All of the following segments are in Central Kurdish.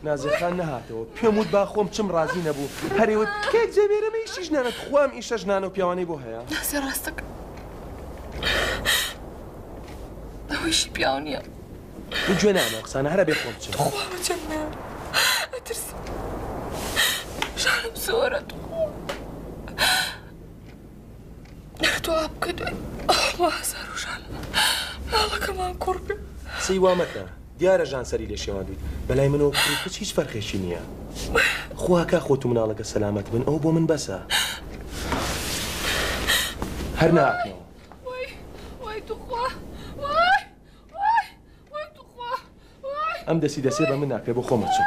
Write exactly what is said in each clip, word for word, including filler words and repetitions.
نازیخان نەهاتەوە پێم وت با خۆم چم ڕازی نەبوو هەرێوت کێک جەبێرەمە ئیشی ژنانت خوام ئیشە ژنانە و پیاوانەی بۆ هەیە ناسێ ڕاستەکە ئەوەیشی پیاو نییە گوێ نامە قسانە هەرە بێ خۆم چم خوا بەجێمێ ئەترسم ژانم زۆرە نەتوە بکردوێ ئەوە هەزار و ژان ماڵەکەمان کوڕ بێ سەی وا مەکە دیارە ژان سەری لێ شێوان دویت بەلای منەوە کوڕ هیچ فەرقێکی نییە خواکە خۆت و مناڵەکە سەلامەت بن ئەو بۆ من بەسە هەر ناکەوە وای وای توخوا وای وای وای توخوا وای ئەم دەسی دەسێ بە من ناکرێ بۆ خۆمە چم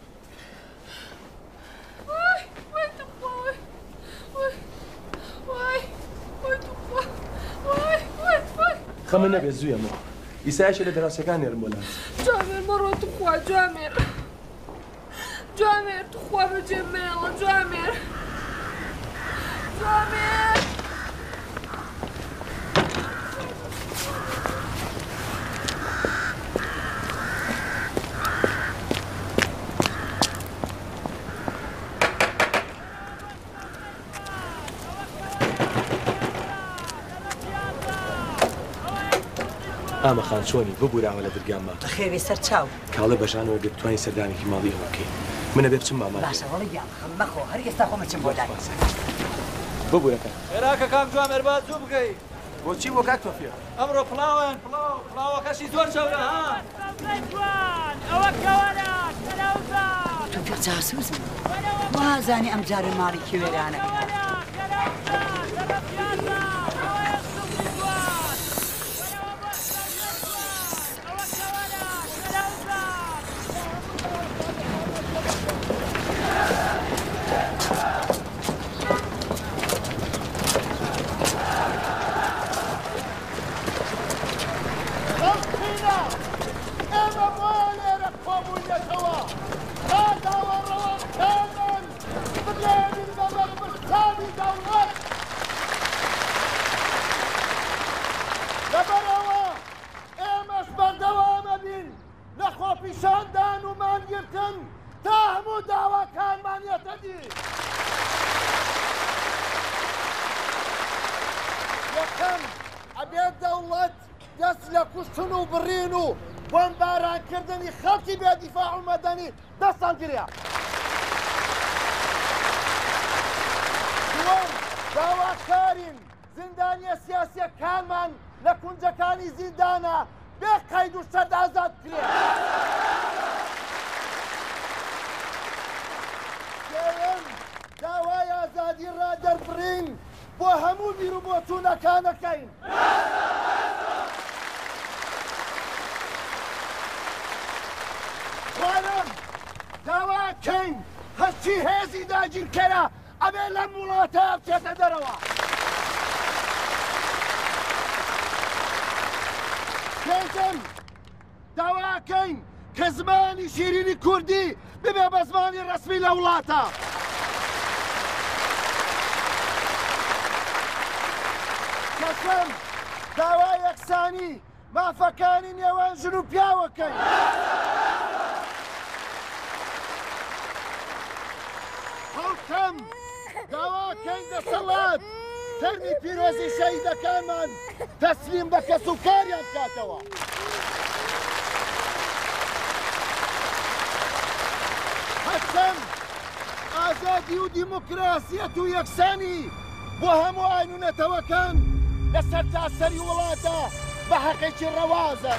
خەمە نەبێ زوویەمەوە ئیسایشە لە دەراسەکان نێرم بۆ لات جوامێر مەڕۆ توخوا جوامێر جوامێر توخوا بەجێمێڵە جوامێر جوامێر ئامە خان چۆنی ببووراوە لە دەرگامە خێوی سەر چاو کاڵە بەژانەوە دەتوانین سەردانێکی ماڵی ئەوە بکەین منە بێ بچم مامان باشە وەڵی گیان خەم مەخۆ هەر ئێستا خۆمە چم بۆ لای ببوورەکە عێراکە کام جوامێر با زوو بکەیت بۆچی بۆ کاک تۆفیە ئەمڕۆ پڵاوێن پڵاو پڵاوەکەشی زۆر چەورە ها ئەوە کەوانە کەلاوزە تۆفیق جاسووسم وازانی ئەم جارە ماڵی کێوێرانەکە داواکارین زیندانیە سیاسیەکانمان لە کونجەکانی زیندانە بێ قەید و شەرت ئازاد کرێ. سێیەم داوای ئازادی ڕادەربڕین بۆ هەموو بیر و بۆچوونەکانەکەین. خوارم داواکەین هەرچی هێزی داگیرکەرە ئەبێ لەم وڵاتە بچێتە دەرەوە. پێنجەم داواکەین کە زمانی شیرینی کوردی ببێ بە زمانی ڕەسمی لە وڵاتە. شەشەم داوای یەکسانی مافەکانی نێوان ژن و پیاوەکەین. هەوتەم داواکەین دەسەڵات تەرمی پیرۆزی شەهیدەکانمان تەسلیم بە کەس و کاریان بکاتەوە. هەشتم ئازادی و دیموکراسیەت و یەکسانی بۆ هەموو ئاینونەتەوەکان لە سەرتاسەری وڵاتە بە حەقێکی ڕەوازن.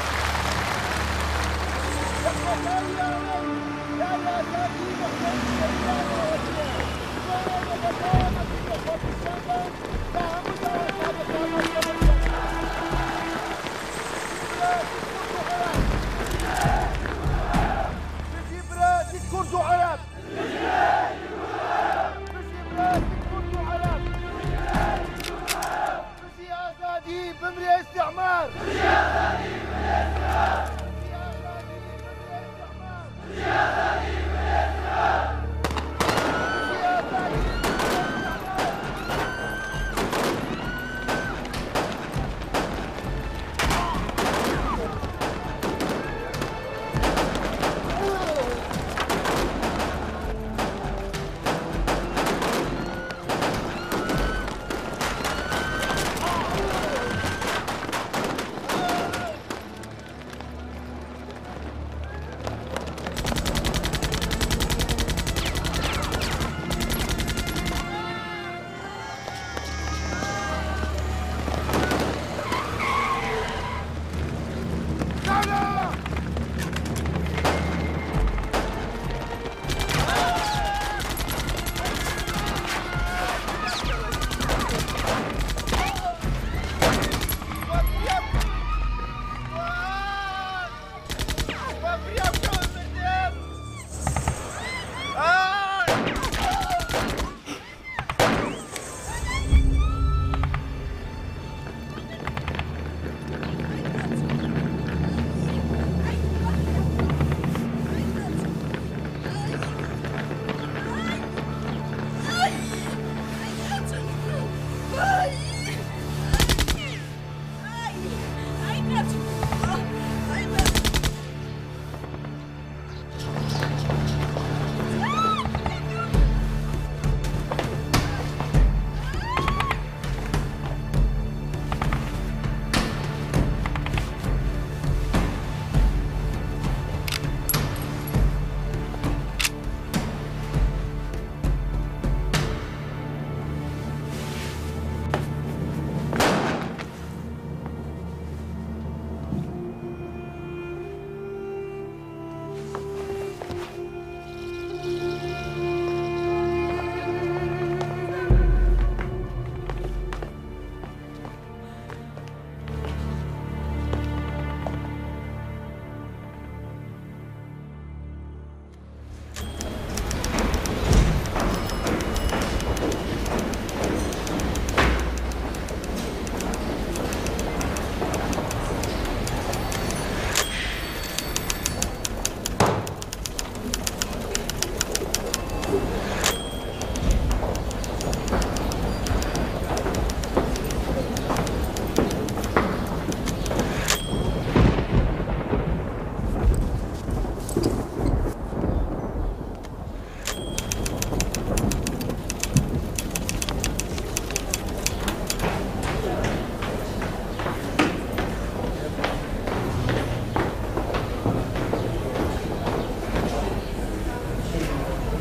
كرد وعرب بزي آزادي بمري استعمار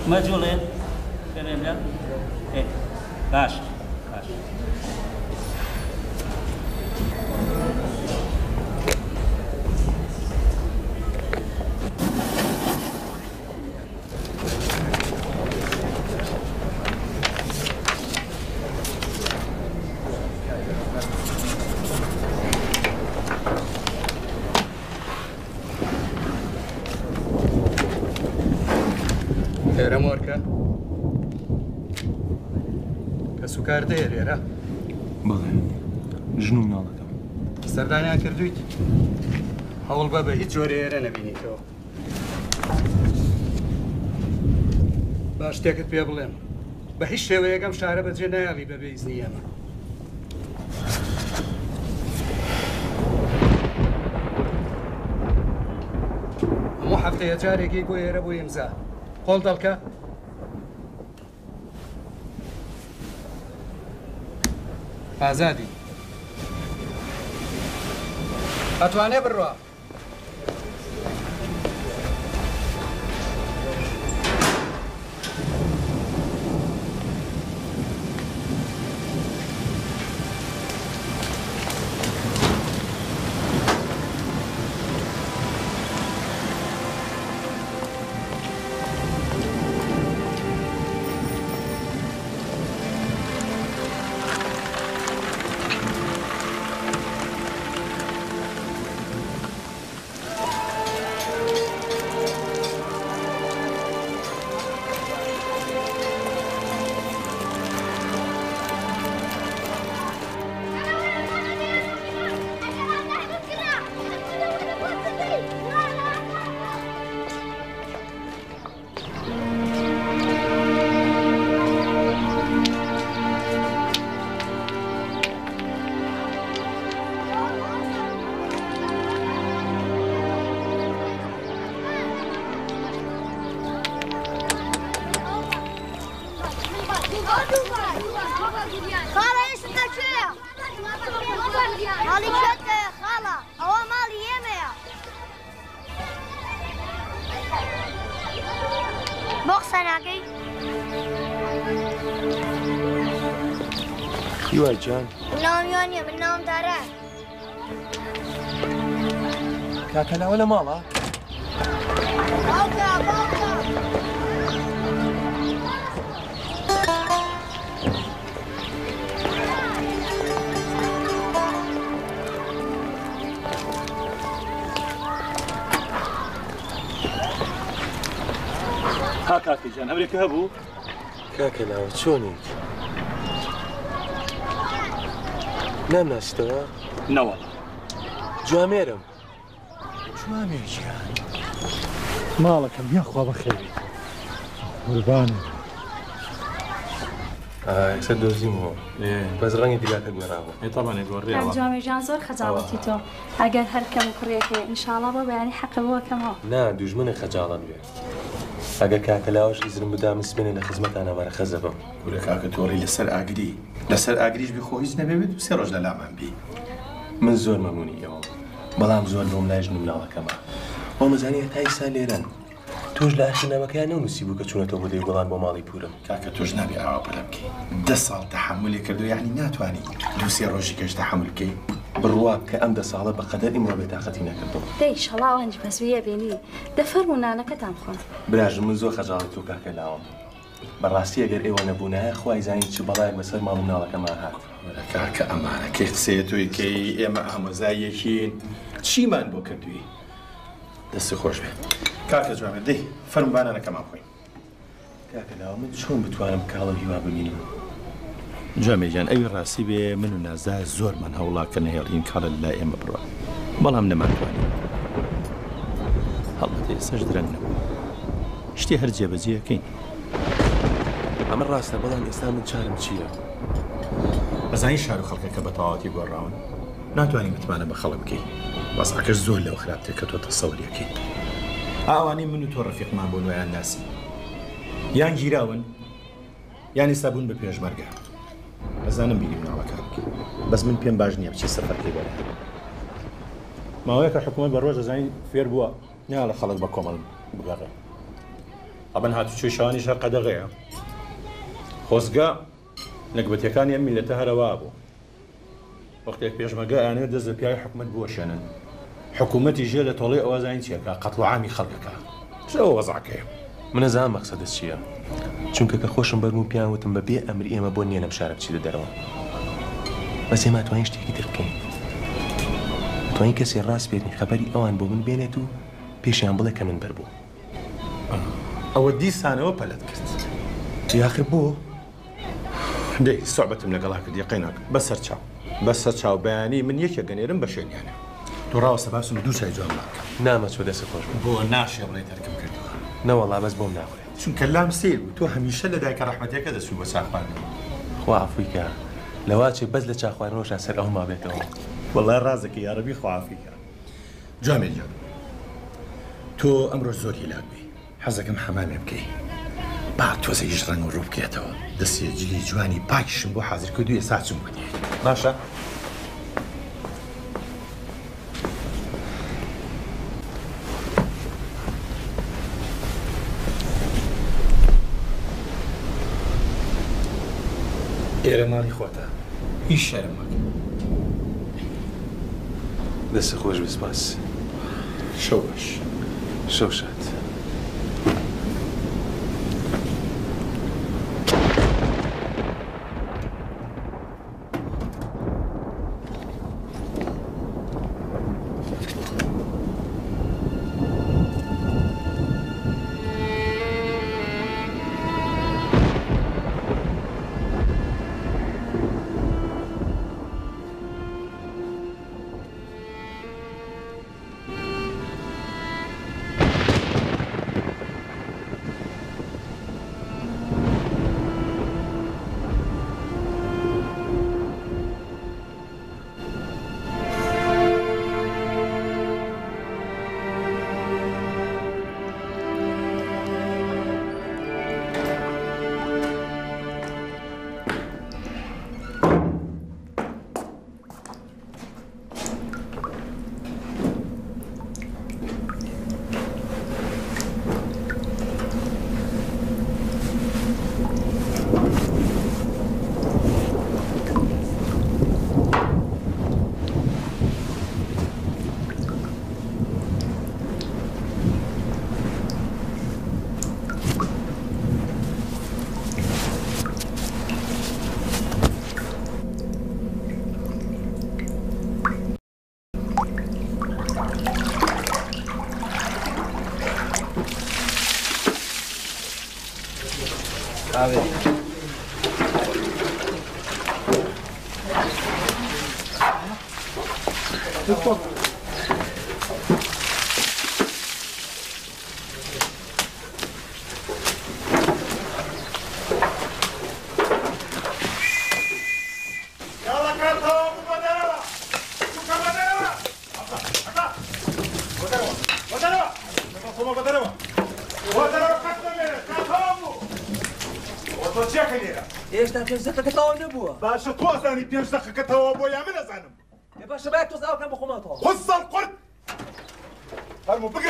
مەجوڵێ پێێنە باش باش ئێرە مۆرکە کە سوکار دەیە لێرە بڵێ ژن و مناڵەکەم سەردانیان کردویت هەوڵ بە بە هیچ جۆرە ئێرە نەبینیتەوە باش شتێکت پێ بڵێم بە هیچ شێوەیەکەم شارە بەجێ نایاڵی بە بێئیزنی ئێمە هەموو هەفتەیە جارێکی بۆ ئێرە بۆ ئیمزا قۆڵ دەڵکە ئازادی ئەتوانێ بڕوا هیوای جان ناوم یوانیە من ناوم دارە کاکەلاوە لە ماڵە باوکە باوکە ها کاکی جان ئەمریکە هەبوو کاکەلاوە چۆنیت نامناسیتەوە نەوەڵ جوامێرم جوامێکیان ماڵەکەم یاخوا بەخێوی قوربانم ئێستا دۆزیمەوە بەس ڕەنگی دیلاکە گوێڕاوە تەمانێ گۆڕیەوە جوامێژان زۆر خەجاڵەتی تۆ ئەگەر هەرکەم و کوڕێکێ ئینشاڵڵا بۆ بەیانی حەقە بۆکەمەوە نا دوژمنە خەجاڵت بێ ئەگەر کاکەلاوەش ئیزرم بدا مسمێنە لە خزمەتانە وەرە خەزە بم گورە کاکە تۆڕی لەسەر ئاگری لەسەر ئاگریش بخۆ هیچ نەبێت و سێ ڕۆژ لە لامان بی من زۆر مەمونی ئەوە بەڵام زۆر بۆم لای ژن و مناڵەکەمە بۆ مەزانی هەتا ئیسا لێرەن تۆش لە ئاشنامەکەیان نەنووسی بوو کە چوونەتەوە بۆ دەیگوڵان بۆ ماڵی پورم کاکە تۆش نابێ ئاوا بڵێ بکەی دە ساڵ تەحملی کردو یعنی ناتوانی دوو سێ ڕۆژی کەش تەحمل بکەی بڕوا کە ئەم دە ساڵە بەقەدەر ئیمڕۆ بێتاقەتی نەکردەوە دەی شەڵاو هەنج بەسویە بینی دەفەرموو نانەکەتان خۆن براژم من زۆر خەجاڵی تۆ کاکەلاوەم بەڕاستی ئەگەر ئێوە نەبوونایە خوای زانین چ بەڵایەک بەسەر ماڵ و مناڵەکەمان هات کاکە ئەمانە کێ قسەیە تۆی کەی ئێمە ئامۆزایەکین چیمان بۆ کردووی دەستی خۆش بێ کاکە جوامێر دەی فەرمانانەکەمان خۆین کاکەلاوە من چۆن بتوانم کاڵە هیوا ببینم جوامێجان ئەوی ڕاستی بێ من و نازدا زۆرمان هەوڵا کە نەهێڵین کاڵە لە ئێمە بڕوە بەڵام نەمانتوانین هەڵبەتە ئێستاش درەنگ نەبوو شتێ هەر جێبەجێەکەین ئەمە ڕاستە بەڵام ئێستا من چارم چییە؟ بەزانی شار و خەڵکەکە بە تەواوەتی گۆڕاون ناتوانین بتمانە بە خەڵک بکەین وەسعەکەش زۆر لەو خراپتر کە تۆ تەسەووریەکەی ئاوانی من و تۆ ڕەفیقمان بۆ نوێیان ناسی یان گیراون یانی سابوون بە پێشمەرگە ئەزانم بینی مناڵەکە بکەین بەس من پێم باش نییە بچی سەفەرکەی بەرە ماوەیە کە حکوومەت بە ڕۆژ دەزانی فێر بووە نیا لە خەڵک بە کۆمەڵ بگەڕێ طبعا هاتوچوی شانی شەر قەدەغەیە خۆزگە نەکبەتیەکانی ئەم میلەتە هەرەوا بوو وەختێک پێشمەرگە ئەیانەوێت دەست بە پیاوی حکومەت بوەشێنن حکوومەتی ژێ لە تۆڵەی ئەوازانی چیەکە قەتڵ عامی خەڵکەکە چەوە وەزعەکەیە من نەزانم مەقسەدت چییە چونکە کە خۆشم بەرم و پیان وتم بە بێ ئەمری ئێمە بۆ نییە لەم شارە بچیتە دەرەوە بەس ئێمە توانین شتێکی تر بکەین توانین کەسێ ڕاست بێتنی خەبەری ئەوان بۆ من بێنێت و پێشیان بڵێ کە من بەربوو ئەوە دیسانەوە پەلەت کرد یاخر بۆ دەی سوعبەتم لەگەڵا کرد یەقەی ناکەم بەسەر چاو بەسەر چاو بەیانی من یەکێک گەنێرم بە شوێنیانە تۆ ڕاوەستە باسم دوو چای جوان ناکەم نامە چۆ دەست خۆش بۆ ناشێ بڵێ تەرکم کردووە نەوەڵا بەس بۆم ناخورێت چونکە لام سیر بوو تۆ هەمیشە لە دایکە ڕەحمەتێکە دەسوی بە چاخواردنەوە خوا عەفویکە لەواچێک بەس لە چاخواردنەوەشان سەر ئەو مابێتەوە وەڵای ڕازێکی یارەبی خوا عەفویکە جوامێ جان تۆ ئەمڕۆ زۆر هیلاک بی حەزەکەم حەمامێ بکەی با تۆزە هیچ ڕەنگ و ڕوو بکێتەوە دەستێ جلی جوانی پاکیشم بۆ حازر کردوویە ساچم بۆ دیێت باشە ئێرە ماڵی خۆتە هیچ شەرم مەکە دەست خۆش بسپاس شەو باش شەو شاد باشە تۆ ئەزانی پێنج دەقەکەتەوە بۆ یا من ئەزانم باشە باید تۆز ئاوکەم بخۆماتەوە خۆزەڵ قورت فەرموو بگرە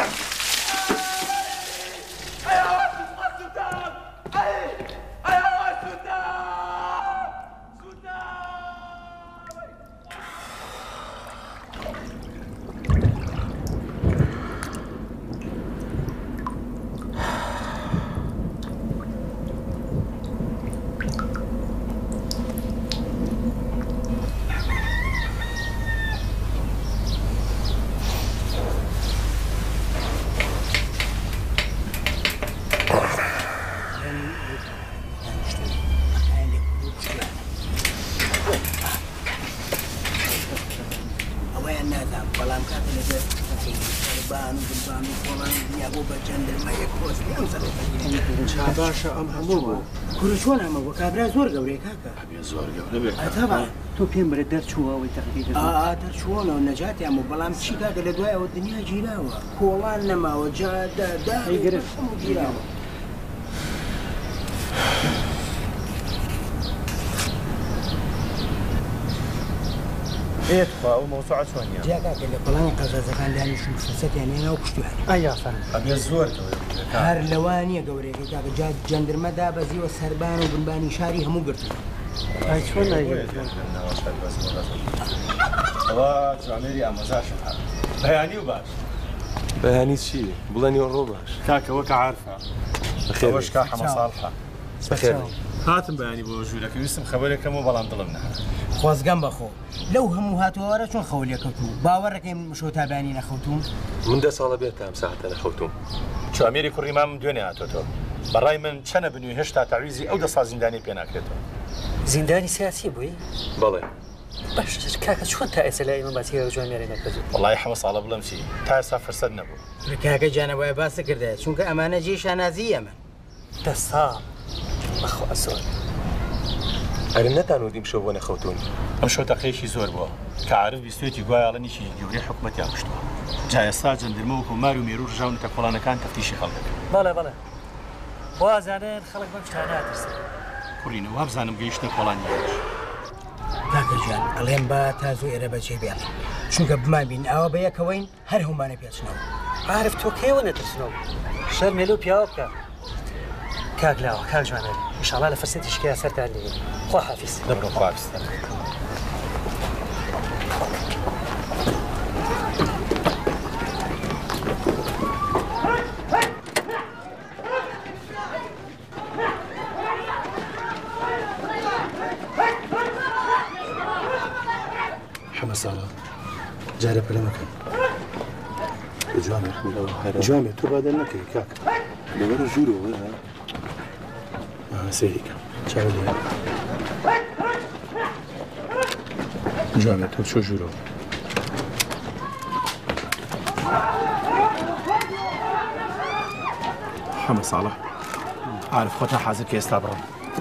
باشە ئەم هەموو بوو کوڕ چۆن ئەمە بۆ کابرا زۆر گەورەی کاکە زۆر گەورە بێت تۆ پێم برە دەرچووەوەی تەقبیل دەرچوونەوە نەجاتیان و بەڵام چی کاکە لە دوایەوە دنیا گیراوە کۆڵان نەماوە جاداداگرێت گیراوە ايه تخوا وموسوعة شوانيا جاك اللي بلان قزازكان لاني شو فساتي انا وبشتوها ايوه فهم ابي الزور هر لواني قوري كاك جات جندر مدا بزي وسربان وبنباني شاري همو قرتو هاي شلون هاي والله جواميري امازاش بياني وباش بەیانی چی بڵێنی ڕۆ باش کاکە وەکە عارفە بەخێرەوەش کا حەمە ساڵحە بەخێر هاتم بەیانی بۆ ژوورەکە ویستم خەبەرێکەم و بەڵام دڵم نەهات خۆزگەم بەخۆ لەو هەموو هاتووەوەرە چۆن خەولیەکەوتوو باوەڕەکەی شۆ تابانی نەخەوتوم من دە ساڵە بێت تام ساعتە نەخەوتوم جوامێری کوڕی مام دوێنێ هاتۆتەوە بەڕای من چەنە بنووی هێشتا تاویزی ئەو دە ساڵ زیندانی پێ ناکرێتەوە زیندانی سیاسی بووی؟ بەڵێ باش کاکە چۆن تا ئێستا لای ئێمە باسی جوامێری نەکردووی؟ وەڵای حەمە ساڵە بڵێم چی تا ئێستا فرسەت نەبوو کاکە جانەوەیە باسە کردایە چونکە ئەمانە جێی شانازی ئەمە دە ساڵ بەخوا زۆر ئەرم نەتانودیم شەو بۆ نەخەوتون ئەم شەو تەقەیەکی زۆر بووە کە عارف بیستوێتی گوایاڵەنیشی گەورەی حکومەتیان پشتووە جا ئێستا جەندەرمە وەکو مار و مێرو ڕژاونەتە کۆڵانەکان تەفتیشی خەڵکەکە بەڵێ بەڵێ وازانن خەڵک بەم شتانە ناترسن کوڕینە وابزانم گەیشتە کۆڵانیەکەش کاکە جان ئەڵێم با تا زۆ ئێرە بەجێ بێڵێ چونکە بمان بین ئەوە بە یەکەوەین هەر هەمومانە پێچنەوە عارف تۆ کێوە نەترسنەوە شەر مێلو پیاوە بکە کاک لاوە کاک جوانێری ئینشاڵڵا لە فرسەتی شکەیە سەرتان لێ خوا حافیز دەبڕۆ خواحافیز حەمە ساڵە جارە پەلە مەکەن جوامێر جوامێر تۆ بادە نەکەی کاک لەبەرە ژوورەوە سەیریکە چاوە لێ جوامێر تۆ چۆ ژوورەوە حەمە ساڵە عارف خۆتە حازر کە ئێستا بڕۆم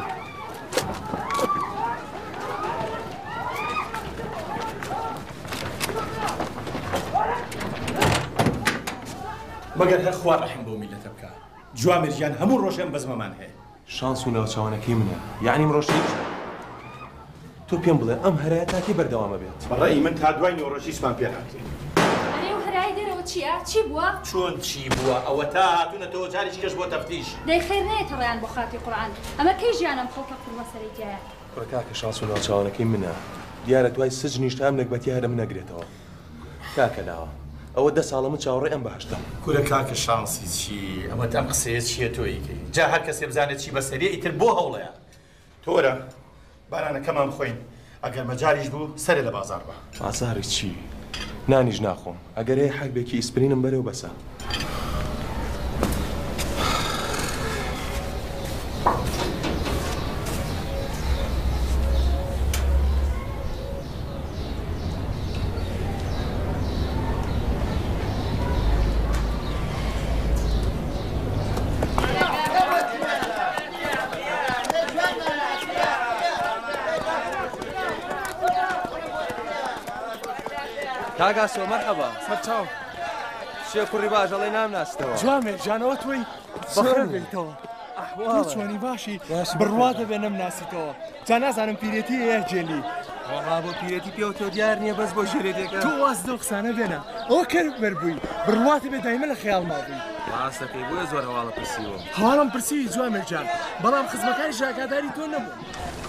مەگەر هەر خوا ڕەحم بۆ میلەتە بکە جوامێریان هەموو ڕۆژێم بەزمەمان هەیە شانس و ناوچاوانەکەی منە یعنی ڕۆژی تۆ پێم بڵێ ئەم هەرایە تاکی بەردەوامە بێت بەڕێی من تا دوای نۆڕۆژیسمان پێ هاتێ ئەرێ و هەرای دەرەوە چییە؟ چی بووە؟ چۆن چی بووە؟ ئەوە تا هاتوونەتەوە جارێکی کەش بۆ تەفتیش دەی خێر نەیە تەڵیان بۆ خاتی قورئان ئەمە کەی ژیانم خەڵکە قورمە سەری تایە کوڕە کاکە شانس و ناوچاوانەکەی منە دیارە دوای سجنیش تا ئەم نەکبەتی هەرە من نەگرێتەوە کاکە لاوە ئەوە دە ساڵە من چاوەڕێ ئەم بەهەشتە کورە کاکە شانسی چی ئەمە ئەم قسەیە چییە تۆیکەی جا هەر کەسێ بزانێت چی بەسەریە ئیتر بۆ هەوڵەیە تۆرە بارانەکەمان بخۆین ئەگەر مەجاریش بوو سەرێ لە بازار بە بازارێک چی نانیش ناخۆم ئەگەر هەیە حەکبێکی ئیسپرینم بەرەو بەسە کاگاسۆ مەرحەبا سەرچاو شێ کوڕی باش ئەڵێ نامناستەوە جوامێر جانەوە تۆی زۆر بێتەوە تۆ چۆنی باشی بڕوا دەبێ نەمناسیتەوە جا نازانم پیرەتی هەیە جێلی وەڵا بۆ پیرەتی پێوە تۆ دیار نییە بەس بۆ ژێرێتێکە تۆ واز دە قسانە بێنە ئەوە کەر بەربووی بڕواتە بێ دایمە لە خەیاڵ مابووی ڕاستەکەی بۆیە زۆر هەواڵە پرسیوە هەواڵم پرسی جوامێر جان بەڵام خزمەکانی ژاکاداری تۆ نەبوو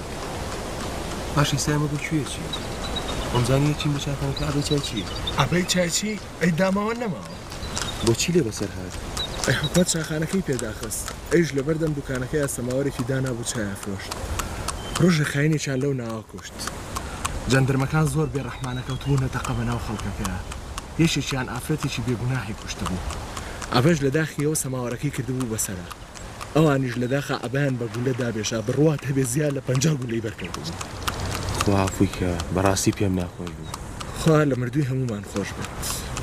باشی سایمە بۆ کوێچی ئەمزانی چی بچاتەکە ئەبێ چای چی ئەبەی چایچی ئەی داماوە نەماوە بۆچی لێ بەسەر هات ئەی حکومەت چاخانەکەی پێداخست ئەیش لەبەردەم دوکانەکەی ئەسەماوەێکی دانابوو چایە فرۆشت ڕۆژە خاینێکیان لەو ناوە کوشت جەندەرمەکان زۆر بێڕەحمانەکەوتبوونە تەقە بەناو خەڵکەکە یەشێکیان ئافرەتێکی بێگوناهی کوشتە بوو ئەبەش لە داخیەوە سەماوەڕەکەی کردبوو بەسەرە ئەوانیش لە داخە ئەبیان بە گولە دابێشا بڕوات هەبێ زیاد لە پەنجا گولەی بەرکردبوو خوافووی کە بەڕاستی پێم ناخۆی بوو خوا لە مردووی هەمومان خۆش بێت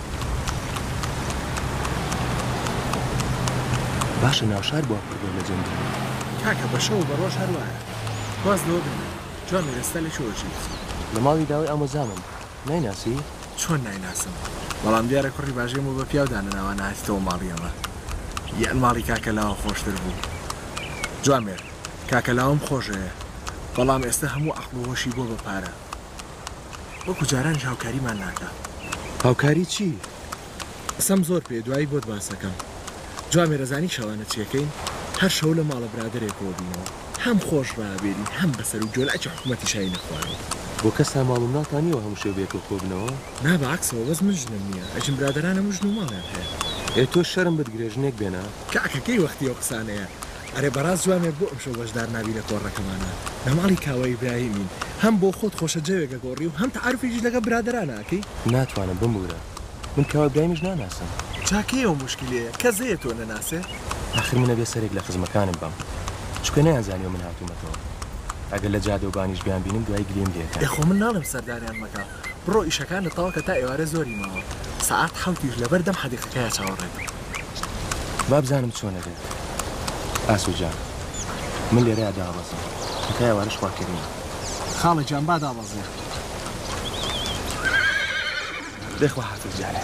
باشە ناوشار بووە کردو لە جەندەر کاکە بە شەو بە ڕۆژ هەروایە باز لەوە بێنە جوان ئێستا لە شۆژیت لە ماڵی داوای ئامۆزامم نایناسی چۆن نایناسم بەڵام دیارە کوڕی باژێم و بە پیاودانە ناوە نهاتیتەوە ماڵی ئەمە یان ماڵی کاکە لاوە خۆشتر بوو جوامێر کاکە لاوەم خۆشەیە بەڵام ئێستا هەموو عەقڵ و هۆشی بۆ بە پارە وەکو جاران هاوکاریمان ناکە. هاوکاری چی؟ سەم زۆر پێ دوایی بۆت باسەکەم. جوامێ ڕزانی شەوانە چیەکەین هەر شەو لە ماڵە برادرێکەوە بینەوە هەم خۆش ڕابێری هەم بەسەر و جۆلاکی حکوومەتی شایی نەخوارەوە. بۆ کەس ماڵم ناتانیەوە هەموو شێ بێکە خۆ بنەوە؟ نا بەعکسەوە بەس من ژنم نییە ئەجم برادرانە مژن و ماڵیان هەیە. ئێ تۆ شەرم بەت گرێژنێک بێنە؟ کاکەکەی وەختی ئەو قسانەیە. ئەرێ بەڕاست جوامێ بۆ ئەم شەو بەشدار نابی لە کۆڕەکەمانە لە ماڵی کاوە ئیبراهیمین هەم بۆ خۆت خۆشە جەوێگە گۆڕی و هەم تەعارفێکیش لەگە برادرانە ئەکەی؟ ناتوانم بمبورە من کاوە ئیبراهیمیش ناناسم. چاکەی ئەو موشکیلەیە کە زەیە تۆ نەناسێ؟ ئاخر منە بێ سەرێک لە خزمەکانم بم چکە نەیانزانیەوە من هاتوومەتەوە ئەگەر لە جادەوبانیش بیان بینم دوای گلیم دێتە. یخۆ من ناڵم سەرداریان مەکە بڕۆ ئیشەکان لە تاوە کە تا ئێوارە زۆری ماوە سەعات حەوتیش لەبەر دەم حەدیقەکەیە چاوەڕێت. با بزانم چۆنە دێت. ئاسوجان من لێرەیە دابەزم هەتا ئێوارەش خواکردنە. خاڵە جان با دابەزێ. دەخوا حافظ جانە.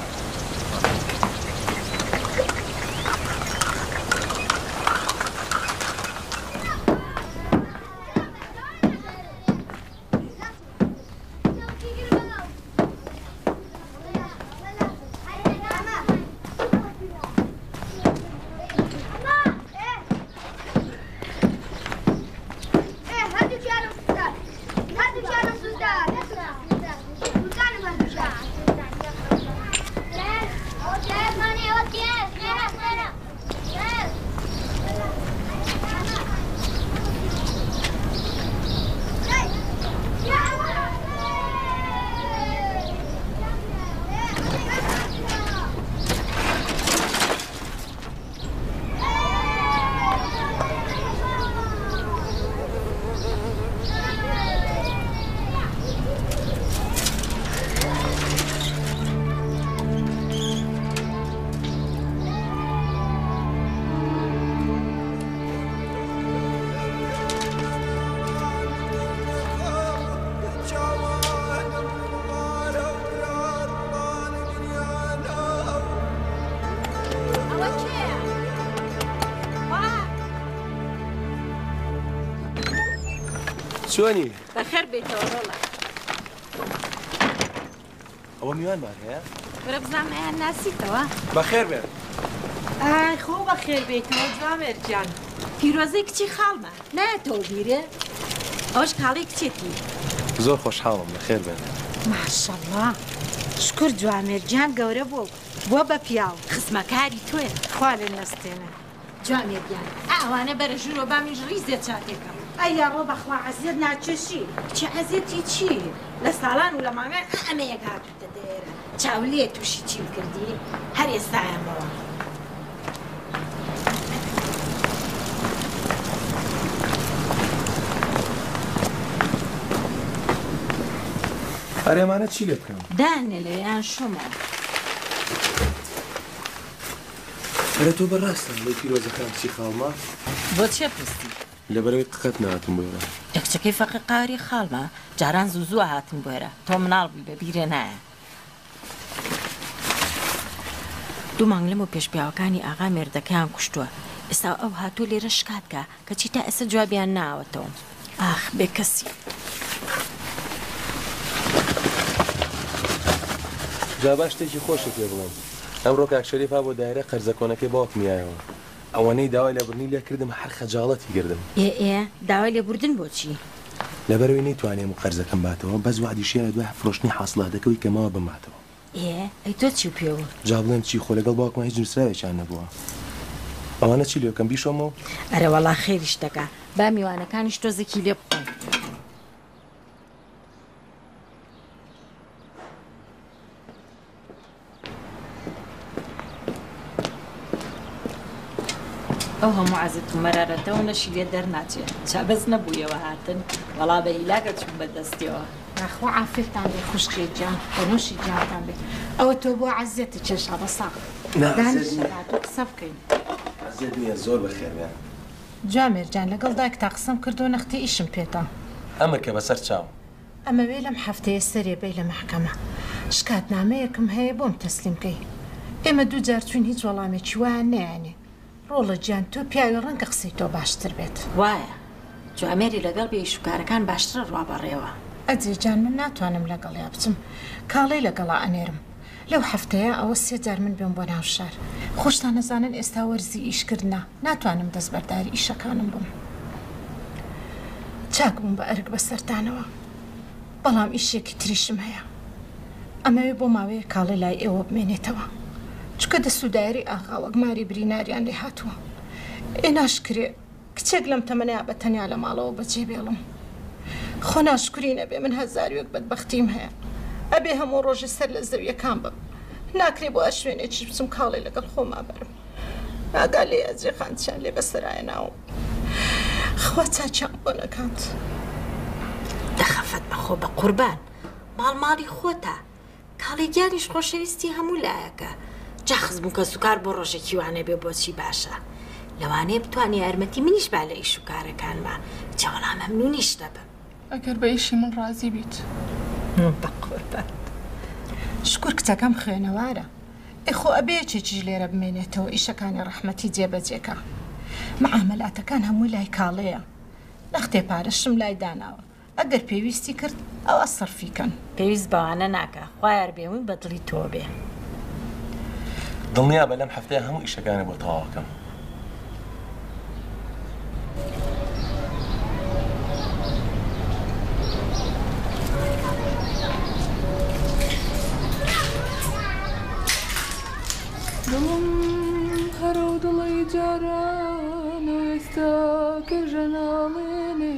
چۆنی؟ بەخێر بێتەوە ڕۆڵە. ئەوە میوانمان هەیە؟ وەرە بزانم ئەیان ناسیتەوە؟ بەخێر بێت. ئای خۆ بەخێر بێتەوە جوامێر گیان. پیرۆزەی کچی خاڵمە نایەتەوە بیرێ؟ ئەوەش کاڵی کچێتی. زۆر خۆشحاڵم بەخێر بێت. ماشەڵڵا شکر جوامێر گیان گەورە بوو بووە بە پیاو خزمەکاری تۆیە خوا لێ نەستێنە. جوامێر گیان ئەوانە بەرە ژوورۆ بامیش ڕیزێ چاتێکم. ئەیا ڕۆ بەخوا عەزیەت ناچێشی چی عەزیەتی چی لە ساڵان و لە ماگان ئەمە یەک هاتووتە دێرە چاولێ تووشی چیم کردی هەر ئێستایەمەوە. هەرێمانە چی لێ بکەم؟ دانێ لەیان شومە. ئەرە تۆ بەڕاستە لەی پیرۆزەکان چی خاڵمە؟ بۆ چێ پرسی؟ لەبەرەوەی قەت نهاتم بۆێرە. یەکچەکەی فەقی قاوەری خاڵمە جاران زوو زووە هاتم بۆێرە تۆ مناڵ بووی بە بیرێ نایە. دوو مانگ لەم و پێشپیاوەکانی ئاغا مێردەکەیان کوشتووە ئێستا ئەو هاتوو لێرە شکاتکە کەچی تا ئێستا جوابیان ناوەتەوە. ئاخ بێ کەسی. جا باش شتێکی خۆشت پێ بڵێم. ئەمڕۆ کاک شەریفا بۆ دایرە قەرزە کۆنەکەی باوک میایەوە. ئەوانەی داوای لێبوردنی لێ کردم هەر خەجاڵەتی گردم. ئێ ئێ داوای لێبوردن بۆچی؟ لەبەرەوەی نەیتوانێم قەرزەکەم باتەوە بەس وعدیشیانە دوای فرۆشتنی حاصلاتەکەی کەمەوە بماتەوە. ئێ ئەی تۆ چی پێوە؟ جا بڵێم چی خۆ لەگەڵ باوکمان هیچ نووسراوێکیان نەبووە. ئەوانە چی لێکەم بیشۆمەوە؟ ئەرە وەڵا خێریش دەکا با میوانەکانیش تۆزێکی لێ بخۆن. ئەو هەموو عەزت و مەرارەتەوە نەشی لێ دەرناچێت چابەز نەبوویەوە هاتن وەڵا بە هیلاگە چوون بەدەستیەوە. ناخوا عافێتان بێ خوشکی جان بەنووشی جانتان بێت ئەوە تۆ بۆ عەزیەتە چێشا بەساق دانیشتو قسە بکەین. عەزیەت نییە زۆر بەخێر بێن. جوامێر جان لەگەڵ دایکتا قسەم کردو نەختی ئیشم پێێتە. ئەمر کە بەسەر چاو. ئەمەوێ لەم هەفتەیە سەرێ بێ لە مەحکەمە شکاتنامەیەکم هەیە بۆم تەسلیمکەی. ئێمە دوو جار چوین هیچ وەڵامێکی وایە نەیانێ. ڕۆڵە گیان تۆ پیاوی ڕەنگە قسەی تۆ باشتر بێت. وایە جوامێری لەگەڵ بێ شوکارەکان باشترە ڕوا بەڕێوە. ئەجێجان من ناتوانم لەگەڵیا بچم کاڵەی لەگەڵا ئەنێرم لەو هەفتەیە ئەوە سێ جار من بێم بۆ ناو شار خۆشتان نەزانن ئێستا وەرزی ئیشکردنا ناتوانم دەستبەرداری ئیشەکانم بم چاک بووم بە ئەرک بەسەرتانەوە بەڵام ئیشێکی تریشم هەیە ئەمەوێ بۆ ماوەیە کاڵی لای ئێوە بمێنێتەوە چکە دەسوودایری ئاغا وەگماری بریناریان لێ هاتووە ئێ ناشکرێ کچێک لەم تەمەنەیە بە تەنیا لە ماڵەوە بەجێ بێڵم خۆ ناشکوری نەبێ من هەزاروێک بەدبەختیم هەیە ئەبێ هەموو ڕۆژی سەر لە زەویەکان بم ناکرێ بۆ ئە شوێنێکی بچم کاڵی لەگەڵ خۆما بەرم ئاگا لێ ئەجێ خاندچیان لێ بەسەرایە ناوم خوا چاچیان بۆ نەکات دەخەفەت بەخۆ بە قوربان ماڵ ماڵی خۆتە کاڵی گیانیش خۆشەویستی هەموو لایەکە جا خزم کە سوکار بۆ ڕۆژێکی وانە بێ بۆچی باشە لەوانەیە بتوانێ یارمەتی منیش با لە ئیش و کارەکانمە جەوەڵام مەمنونیش دەبم ئەگەر بە ئیشی من ڕازی بیت بە قوربان شکر کچەکەم خوێنەوارە ئێخۆ ئەبێ چێکیش لێرە بمێنێتەوە ئیشەکانی ڕەحمەتی جێبەجێکە معاملاتەکان هەمووی لای کاڵەیە نەختێ پارەشم لای داناوە ئەگەر پێویستی کرد ئەوە سەرفیکەن پێویست بەوانە ناکە خوایار بێون بە دڵی تۆ بێ دڵنیا بە لەم هەفتەیە هەموو ئیشەکانە بۆ تەواوەکەم دڵم هەرە و دڵی جاران و ئێستا کەژە ناڵێنێ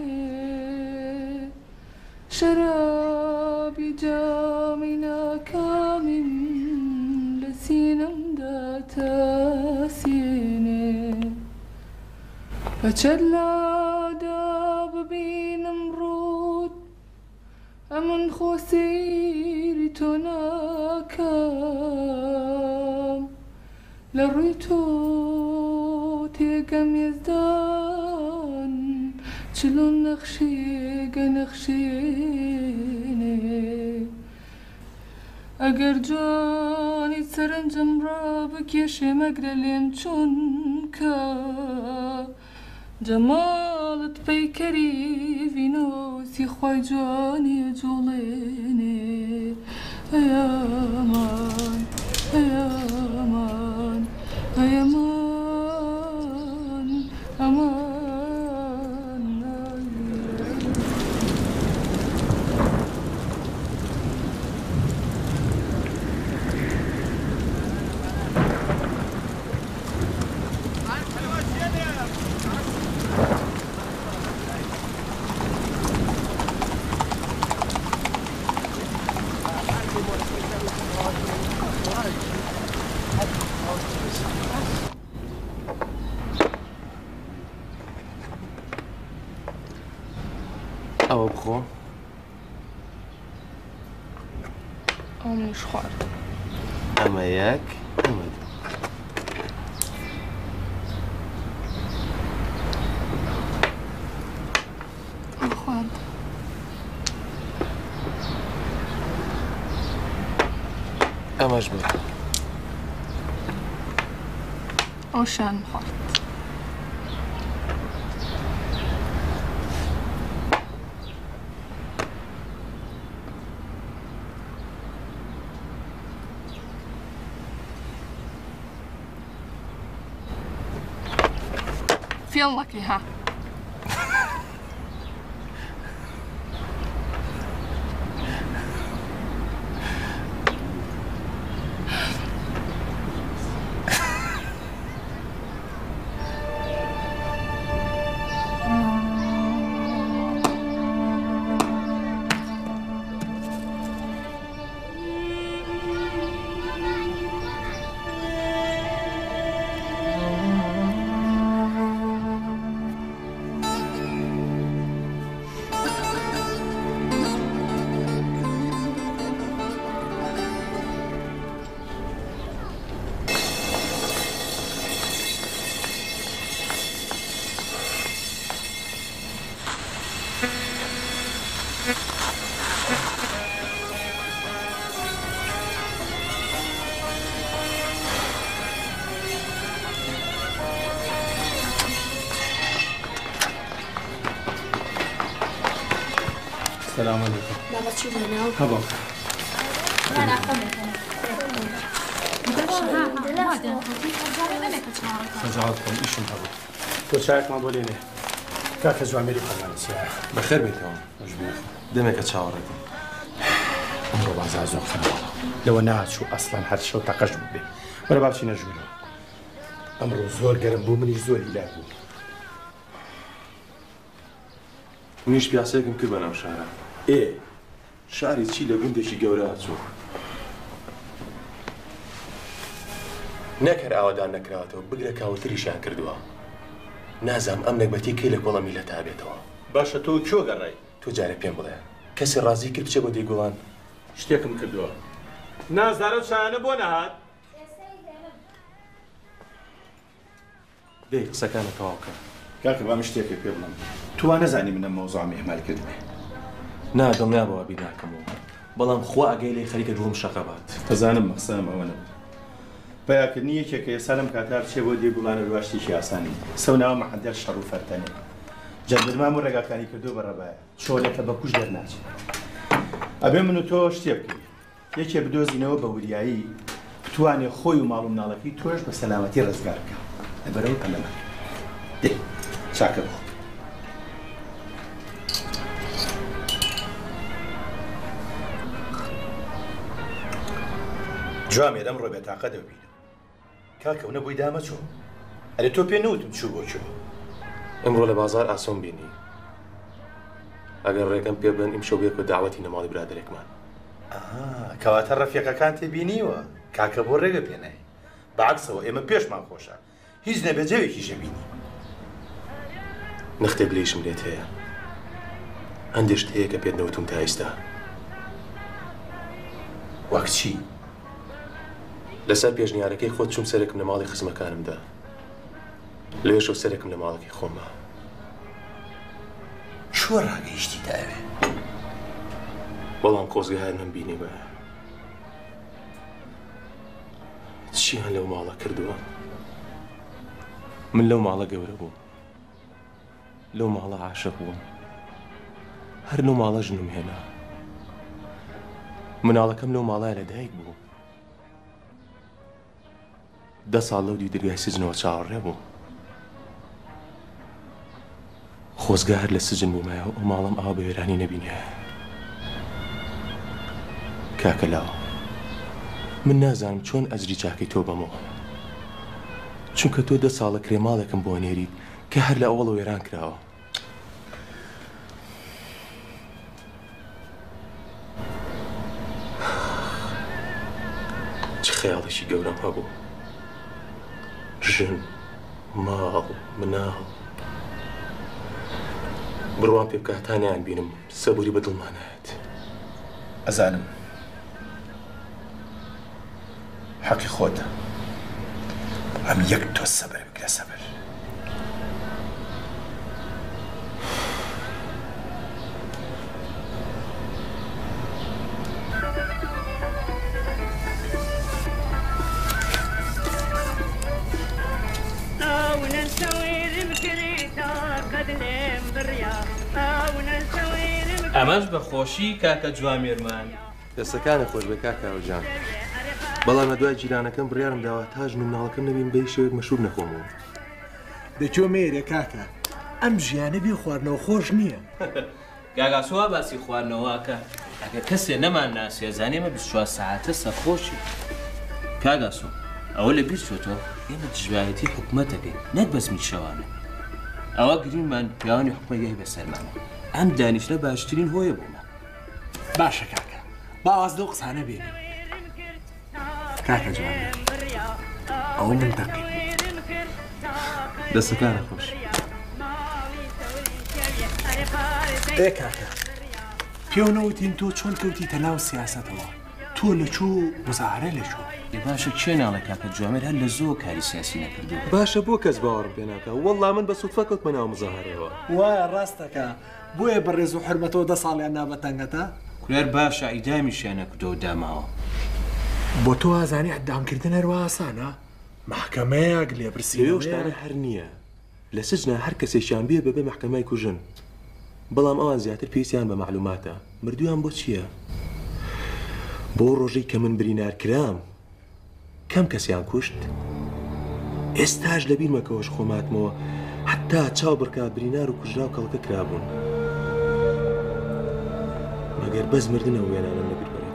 شەرابی جامی ناکامیم لە سینەمدا تاسیێنێ بە چەلادا ببینم ڕوود ئەمن خۆ سەیری تۆ ناکەم لە ڕووی تۆ تێگەم یێزدان چلۆ نەخشێگە نەخشێنێ ئەگەر جوانی سەرنجم ڕا بکێشێ مەگرە لێم چونکە جەماڵت پەیکەری ڤینۆسی خوای جوانی جوڵێنێ ئەیامان ئەیامان ئەیامان ئەمان ئەوە بخۆ ئەو منیش خوارد ئەمە یەک ئەمە خوارد ئەمەش بێ ئەو شان خوارد feel lucky, huh? السلام عليكم. بابا شو هنا؟ هبا. أنا أقومك. سجعتكم إيش انتبه؟ وشايك ما بوليني. كاك جواميري قرمان السياحة. بخير بيتهم. مجبور. دمك تشاورتي. عمرو بعزازو خنا. لو ناعد شو أصلاً هاد شو تقجب به. ولا بابشي نجوله. عمرو زور قرن بو مني زور إلهو. منيش بيعساكم كل بنا وشارع. إيه. شعري تشيل لقندشي جورات شو. نكر أودان نكراته بقرك أو تريشان كردوها. نازم أمنك بتي كيلك والله ميلة تابعتها. باشا تو شو قرأي؟ تو جاري بيم بلا. كسر رازي كيف تشبه دي قولان. اشتيكم كردوها. ناز دارو شانه بونا هاد. بيك سكانة توقع. كاك بقى مشتيكي بيبنا. تو أنا زعني من الموضوع مهمل كدمه. نادم نابو أبيناكم. بلام خوا أجيلي خليك تقوم شقبات. تزانم مقسم أونا. باكنیه که سلام کاتر چه بودی گلان رواشتی شیاسانی سونا محدر شروف فرتنی جدد ما مرگا کانی کردو برای شغله تبکوش در ناچ ابی منو تو اشتیاب کی یکی بدو زینو بوریایی توانی خوی و معلوم نالکی توش به سلامتی رزگار کن برای کلمه ده شاکر جوامي دم ربع تعقد وبينه كاكا ونبوي دامه شو أنا توبي نوتم شو بوشو امرو لبازار آسون بيني اگر ريكم بيبن امشو بيكو دعوتي نماضي برادرك مان آه كواتر رفيقة كانت بينيوا كاكا بوريقا بيني بعكسه اما بيش ما خوشا هيز نبجاوي كي جبيني نختب ليش مليت هي عنديش هيك بيد نوتم تايستا وقت شي لسر بيجنياركي خود شوم سركم لمالي خزمة كانم دا ليش و سركم لمالكي خوما شو راقي اشتي داوي والله مقوزي هاي من بيني با تشي هن لو مالا كردوا من لو مالا قوربو لو مالا عاشقو هر لو مالا جنم هنا من على كم لو مالا لدايك بو ده ساڵ لەو دی دەرگای سجنەوە چاوەڕێ بوو خۆزگا هەر لە سجن بوومایە و ماڵم ئاوا بە وێرانی نەبینێ کاکە لاوە من نازانم چۆن ئەجری چاکەی تۆ بەمەوە چونکە تۆ دە ساڵە کرێماڵێکم بۆ نێریت کە هەر لە ئەوڵە وێران کراوە چ خەیاڵێکی گەورەم هەبوو ژن ماڵ مناڵ بڕوان پێ بکە هەتانیان بینم سەبووری بە دڵمانایەت ئەزانم حەقی خۆتە ئەم یەک تۆ سەبر بگرە سەبر ئەمەش بە خۆشی کاکە جوامێرمان دەستەکانە خۆش بە کاکاوەجان بەڵام لە دوای جیرانەکەم بڕیارم داوە تا ژن و مناڵەکەم نەبین بەی شێوەیەک مەشروب نەخۆمەوە دەچۆ مێرە کاکە ئەم ژیانە بێ خواردنەوە خۆش نییە گاگاسووا باسی خواردنەوەکە ئەگە کەسێ نەمان ناسێ زانێمە بیست و چوار سەعاتە سەرخۆشی کاگاسۆ ئەوە لە بیر چۆتەوە ئێمە دژوایەتی حکومەتەکەین نەک بەسمی شەوانە ئەوە گرینمان پیاوانی حکومەتیای بەسەرمانە ئەم دانیشتە باشترین هۆیە بوومە باشە کاکە باواز لەو قسانە بێنی کاکە جوانە ئەوە منتەقی دەستەکانە خۆش ئێ کاکە پێونەوتین تۆ چۆن کەوتیتە ناو سیاسەتەوە تۆ لەچوو مزاهرە لەچوو باشە کێ ناڵێ کاکە جوامێر هەر لە زۆر کاری سیاسی نەکردو باشە بۆ کەس باوەڕم پێ ناکە وەڵڵا من بە سوودفە کەوتمە ناو مزاهرەوە وایە ڕاستەکە بۆیە بەڕێز و حرمەتەوە دە ساڵیان نابەتەنگەتە کولێر باشە ئیدامیشیان نەکردەوە و داماوە بۆ تۆ ئازانی ئەدامکردن هەروە ئاسانە محکەمەیەک لێبرسیەوە شتانە هەر نییە لە سجنە هەر کەسێکیان بێ بەبێ محکەمای کوژن بەڵام ئەوان زیاتر پێویستیان بە معلوماتە مردویان بۆ چییە؟ بۆ ڕۆژەی کە من برینار کرام کەم کەسیان کوشت ئێستاش لەبیر مەکەوەش خۆماتمەوە حتا چاو بڕکات برینار و کوژرا و کەڵکە کرابوون مەگەر بەس مردنەوە وێنانم لەبیر بەرێتەوە.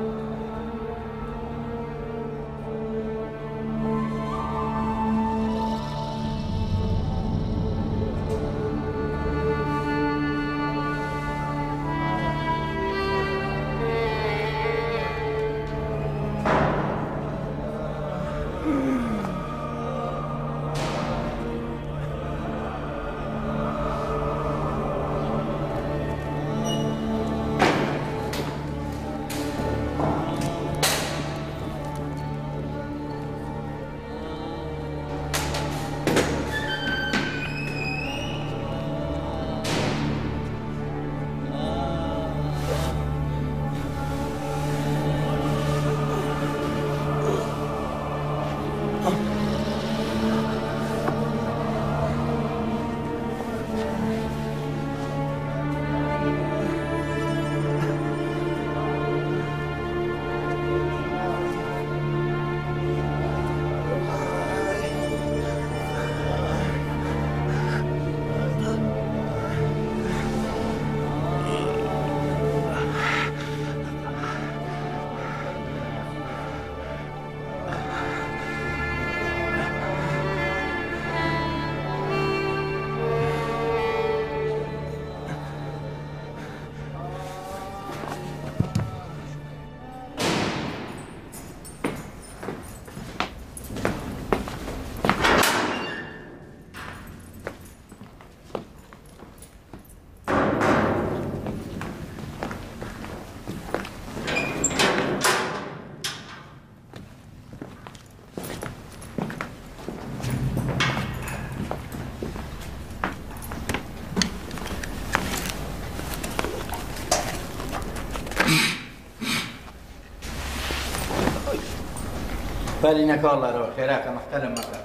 بالینەکە وەڵڵارەوە خێراکە مەحتەرم مەکە.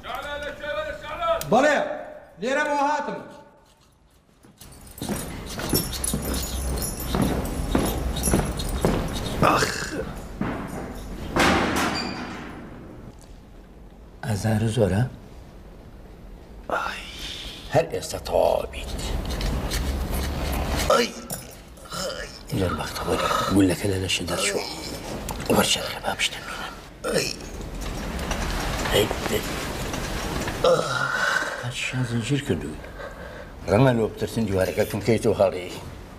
بەڵێ لێرەمەوە هاتم. ئاخ ئازارە زۆرە؟ هەر ئێستا تەواو بیت. زۆر بەختەوەری گولەکە لە لەشە دەرچوو. وەرچەرخە با پشتم بینم. هەرچیان زنجیر کردووی. ڕەنگە لۆ بترسن دیوارەکەتون کەیتەوە هەڵی.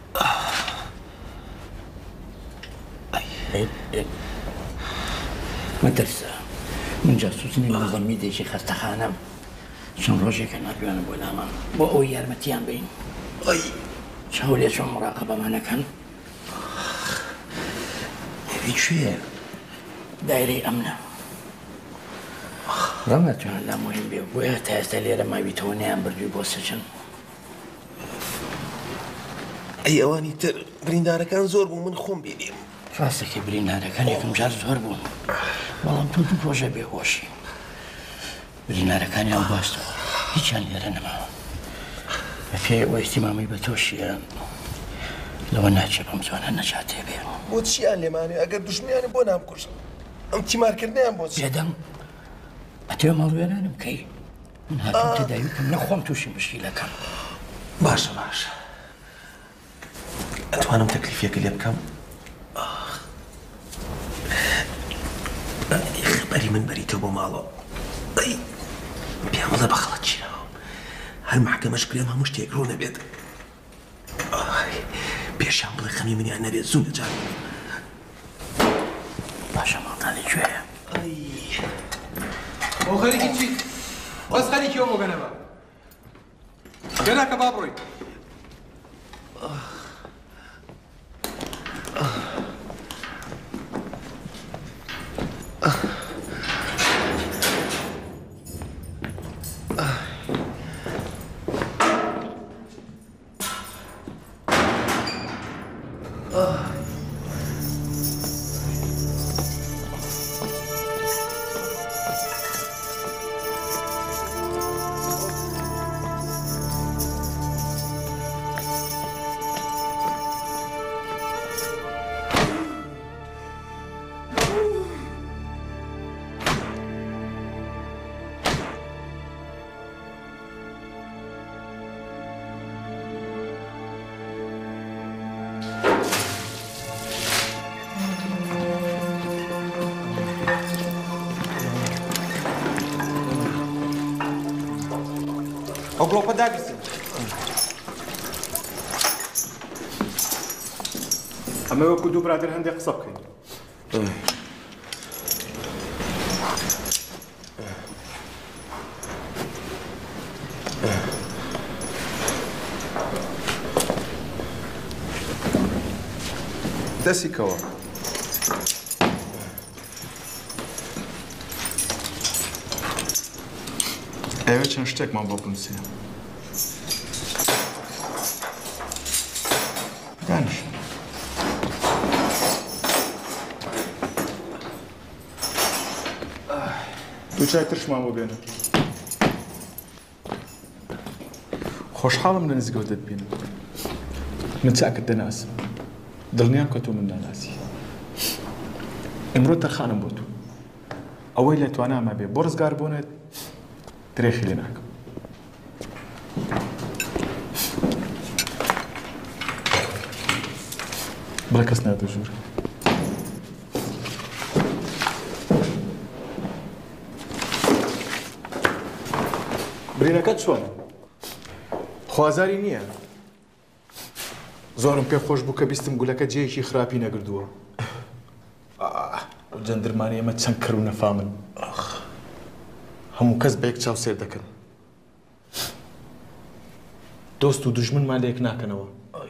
مەترسە. من جاسووسنی نظامی دێکی خەستەخانەم. چەند ڕۆژێکە ناتوانم بۆ لامان بۆ ئەوەی یارمەتیان بین. چاو لێ چۆن مڕاقەبەمانەکەن. هەوی کوێیە؟ دایرەی ئەمنە. ڕەنگە توان لا مهم بێ بۆیە تا ئێستا لێرە ماویتەوە نەیان بردووی بۆ سەجن. ئەی ئەوانی تر بریندارەکان زۆر بوو من خۆم بینیم. ڕاستەکە بریندارەکان یەکەم جار زۆر بوون. بەڵام تۆ دوو ڕۆژە بێهۆشی. بریندارەکانیان باستەوە هیچیان لێرە نەماوە. بە پێی ئەوە ئیحتیمامی بە تۆشیە لەوە ناچێ بەم زۆنە نەجاتێ بێ. بۆ چیان لێمانێ ئەگەر دوژمیانم بۆ نامکوژن ئەم تیمارکردنیان بۆ چی؟ بێدەم ئەتێ ماڵوێرانم کەی من هاتووم تێداویکەم نەخۆم تووشی مشکیلەکەم. باشە باشە ئەتوانم تەکلیفێکە لێ بکەم؟ خبەری من بەریتەوە بۆ ماڵەوە. ئەی پێم بڵێ بەخەڵەت چیراوە هەر محکەمەش کرێم هەموو شتێک ڕوو نەبێت. پێشیان بڵێ خەمی منیان نەبێت زوو نەجار باشە ماڵدانی کوێیە؟ بۆ خەریکی چیت؟ بەس خەریکیەوە بۆ گەنەبە. گەناکە با بڕۆین. ئەو گڵۆپە دابیستن ئەمە وەکو دوو برادر هەندێک قسە بکەین دەستی کەوە ئێوە چەند شتێکمان بۆ بنووسێ دانیش دوو چای ترشمان بۆ بێنە خۆشحاڵم لە نزیکەوە دەتبینم من چاکت دەناسم دڵنیام کە تۆ من ناناسی ئەمڕۆ تەرخانم بۆ تو ئەوەی لە توانامە بێ بۆ ڕزگار بوونت ترێخی لێ ناکەم بڵێ کەس ناتۆ ژوور برینەکەت چۆنە؟ خوازاری نییە زۆرم پێ خۆش بوو کە بیستم گولەکە جێیەکی خراپی نەگردووە ئەو جەندرمانی ئێمە چەند کەر و نەفا من هەموو کەس بە یەک چاو سێر دەکەن دۆست و دوژمنمان لە یەک ناکەنەوە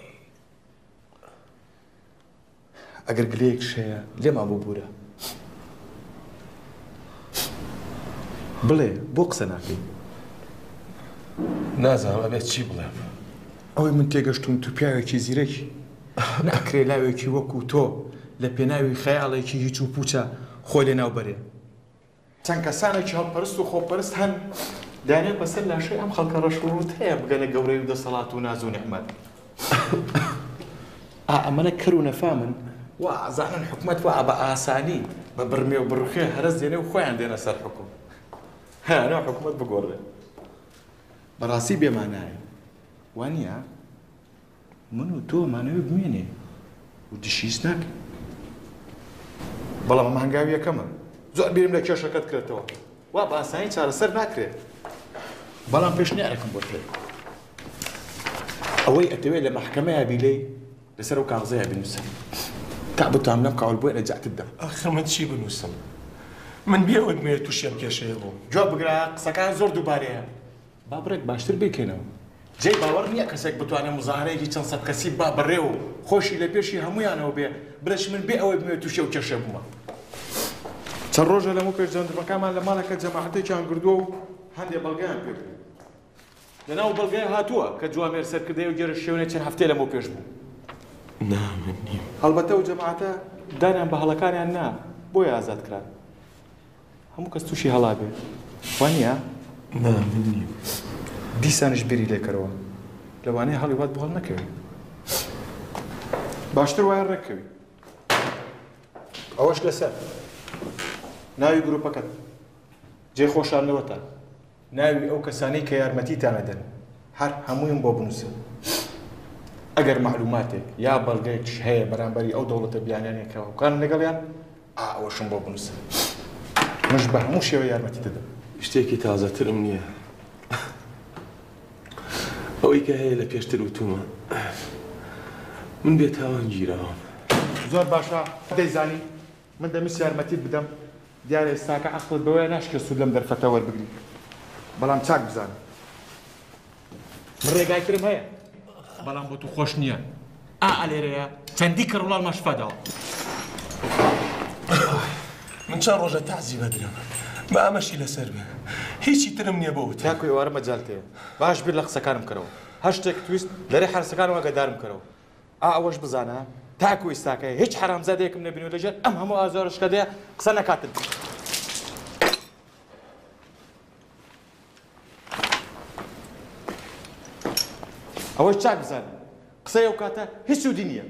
ئەگەر گلەیەک شەیە لێما بۆ بورە بڵێ بۆ قسە ناکەی نازانم ئەبێت چی بڵێم ئەوەی من تێگەشتوم تو پیاوێکی زیرەکی ناکرێ لاوێکی وەکو تۆ لە پێناوی خەیاڵێکی هیچ و پوچە خۆی لێ ناوبەرێ چەند کەسانێکی هەڵپەرست و خۆپەرست هەن دانێ بەسەر لاشەی ئەم خەڵکە ڕەشوڕوت هەیە بگەنە گەورەی و دەسەڵات و ناز و نێحمەت ئەمەنە کەر و نەفا من وا ئازانن حکومەت وا بە ئاسانی بە بڕمێ و بڕخێ هەرەز دێنێ و خۆیان دێنە سەر حکوم هەنە حکومەت بگۆڕێ بەڕاستی بێمانایە وانە من و تۆ مانەوێ بمێنێ و دشیز ناکە بەڵام ئەمە هەنگاوی یەکەمە زۆر بیرم لە کێشەکەت کرێتەوە وا بە ئاسانی چارەسەر ناکرێت بەڵام پێشنیارێکم بۆ کرێت ئەوەی ئەتەوێت لە مەحکەمەیە بیلەی لەسەر ئەو کاغزەیە بنووسە تا بتوانم لەم کاول بۆی نەجاتت دەم ئەخە من چی بنووسم من بێوە دمێ تووشێم کێشەیە بوو جواب بگرە قسەکان زۆر دووبارەیە با بڕێک باشتر بکەنەوە جێی باوەڕ نییە کەسێک بتوانێت مزاهرەیەکی چەند سەد کەسی با بڕێ و خۆشی لە پێشی هەمویانەوە بێ برش من بێ ئەوەی بمێ تووشێ و کێشە بوومە چەند ڕۆژە لەمەوە پێش جەندرمەکانمان لە ماڵەکە جەماعەتێکیان گردووە و هەندێک بەڵگەیان پێ بوو لەناو بەڵگەیە هاتووە کە جوامێر سەرکردەیە و گێرە شێوەیە چەند هەفتەیە لەمەوە پێش بوو نا من نیم هەڵبەتە و جەماعەتە دانیان بە هەڵەکانیان نا بۆی ئازاد کران هەموو کەس تووشی هەڵا بێ وانە نا من نیم دیسانش بیری لێکەرەوە لەوانەیە هەڵی وات بۆ هەڵ نەکەوی باشتر وایە ڕێکەوی ئەوەش لەسەر ناوی گروپەکەت جێ خۆشانەوەتە ناوی ئەو کەسانەی کە یارمەتیتانەدەن هەر هەموویان بۆ بنووسە ئەگەر معلوماتێک یا بەڵگەیەکش هەیە بەرامبەری ئەو دەوڵەتە بیانیانێکەوە وکان لەگەڵیان ئەوەشم بۆ بنووسە مش بە هەموو شێوە یارمەتی دەدەم شتێکی تازەترم نییە ئەوەی کە هەیە لە پێشتر وتومە من بێتاوان گیراوم زۆر باشە دەیزانی من دەمویست یارمەتیت بدەم دیارە ئێستاکە عەقڵت بەوەیە ناشکە سوود لەم دەرفەتە وەربگری بەڵام چاک بزانە من ڕێگای ترم هەیە بەڵام بۆ تو خۆش نییە ئا لێرەیە چەندی کەڕوڵال مەشفەدەوە من چەند ڕۆژە تازی بەدرم بە ئەمەشی لەسەر بێ هیچی ترم نییە بۆ وت تاکو ئێوارە مەجالتەیە باش بیر لە قسەکانم کەرەوە هەر شتێک تویست لەرێ حرسەکانەوە ئەگەدارم کەرەوە ئا ئەوەش بزانە تاکو ئێستاکەیە هیچ حرامزادەیەکم نەبینێ لەژێر ئەم هەموو ئازارشکە دەیە قسە نەکاتن ئەوەش چاک بزانە قسەی ئەو کاتە هیچ سوودی نییە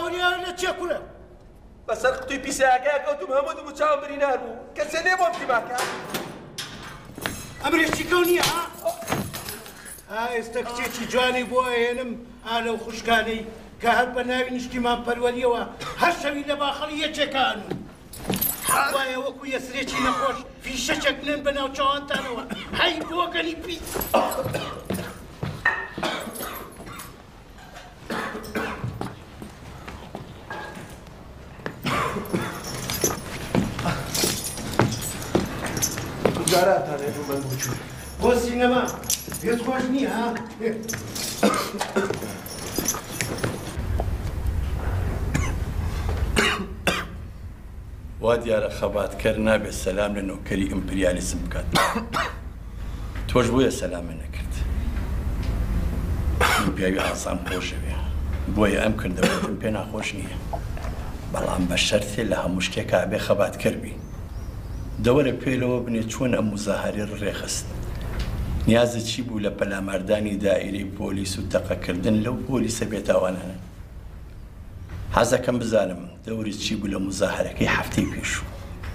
چاوەریان لە چێ کوڵە بەسەر قوتوی پیسایەکەیە کەوتم هەموو دوو چاوم بریندار بوو کەسێ نێ بۆم تیماکە ئەمرێکی کەو نییە ها ئێستا کچێکی جوانی بۆ ئەهێنم ئا لەو خوشکانەی کە هەر بە ناوی نیشتیمان پەروەریەوە هەر شەوی لە باخەڵی یەکێکان وایە وەکو یەسرێکی نەخۆش فیشەچێک نێن بە ناو چاوانتانەوە هەی بۆگەنی پی جاراتانێ بوو من بچوو بۆ سینەما پێت خۆش نییە ها وا دیارە خەباتکەر نابێت سەلام لە نۆکەری ئیمپریالیزم بکات تۆش بۆیە سەلامە نەکرد پیاوی ئاسان خۆشەوێ بۆیە ئەم کردەوەتم پێ ناخۆش نییە بەڵام بە شەرتێ لە هەموو شتێکا بێ خەباتکەر بی دەوەرە پێلەوە بنێ چۆن ئەم مزاهەرێ ڕێخست نیازە چی بوو لە پەلامەردانی دائیرەی پۆلیس و تەقەکردن لەو پۆلیسە بێتاوانانە حەزەکەم بزانم دەوری چی بوو لە مزاهەرەکەی هەفتەی پێشوو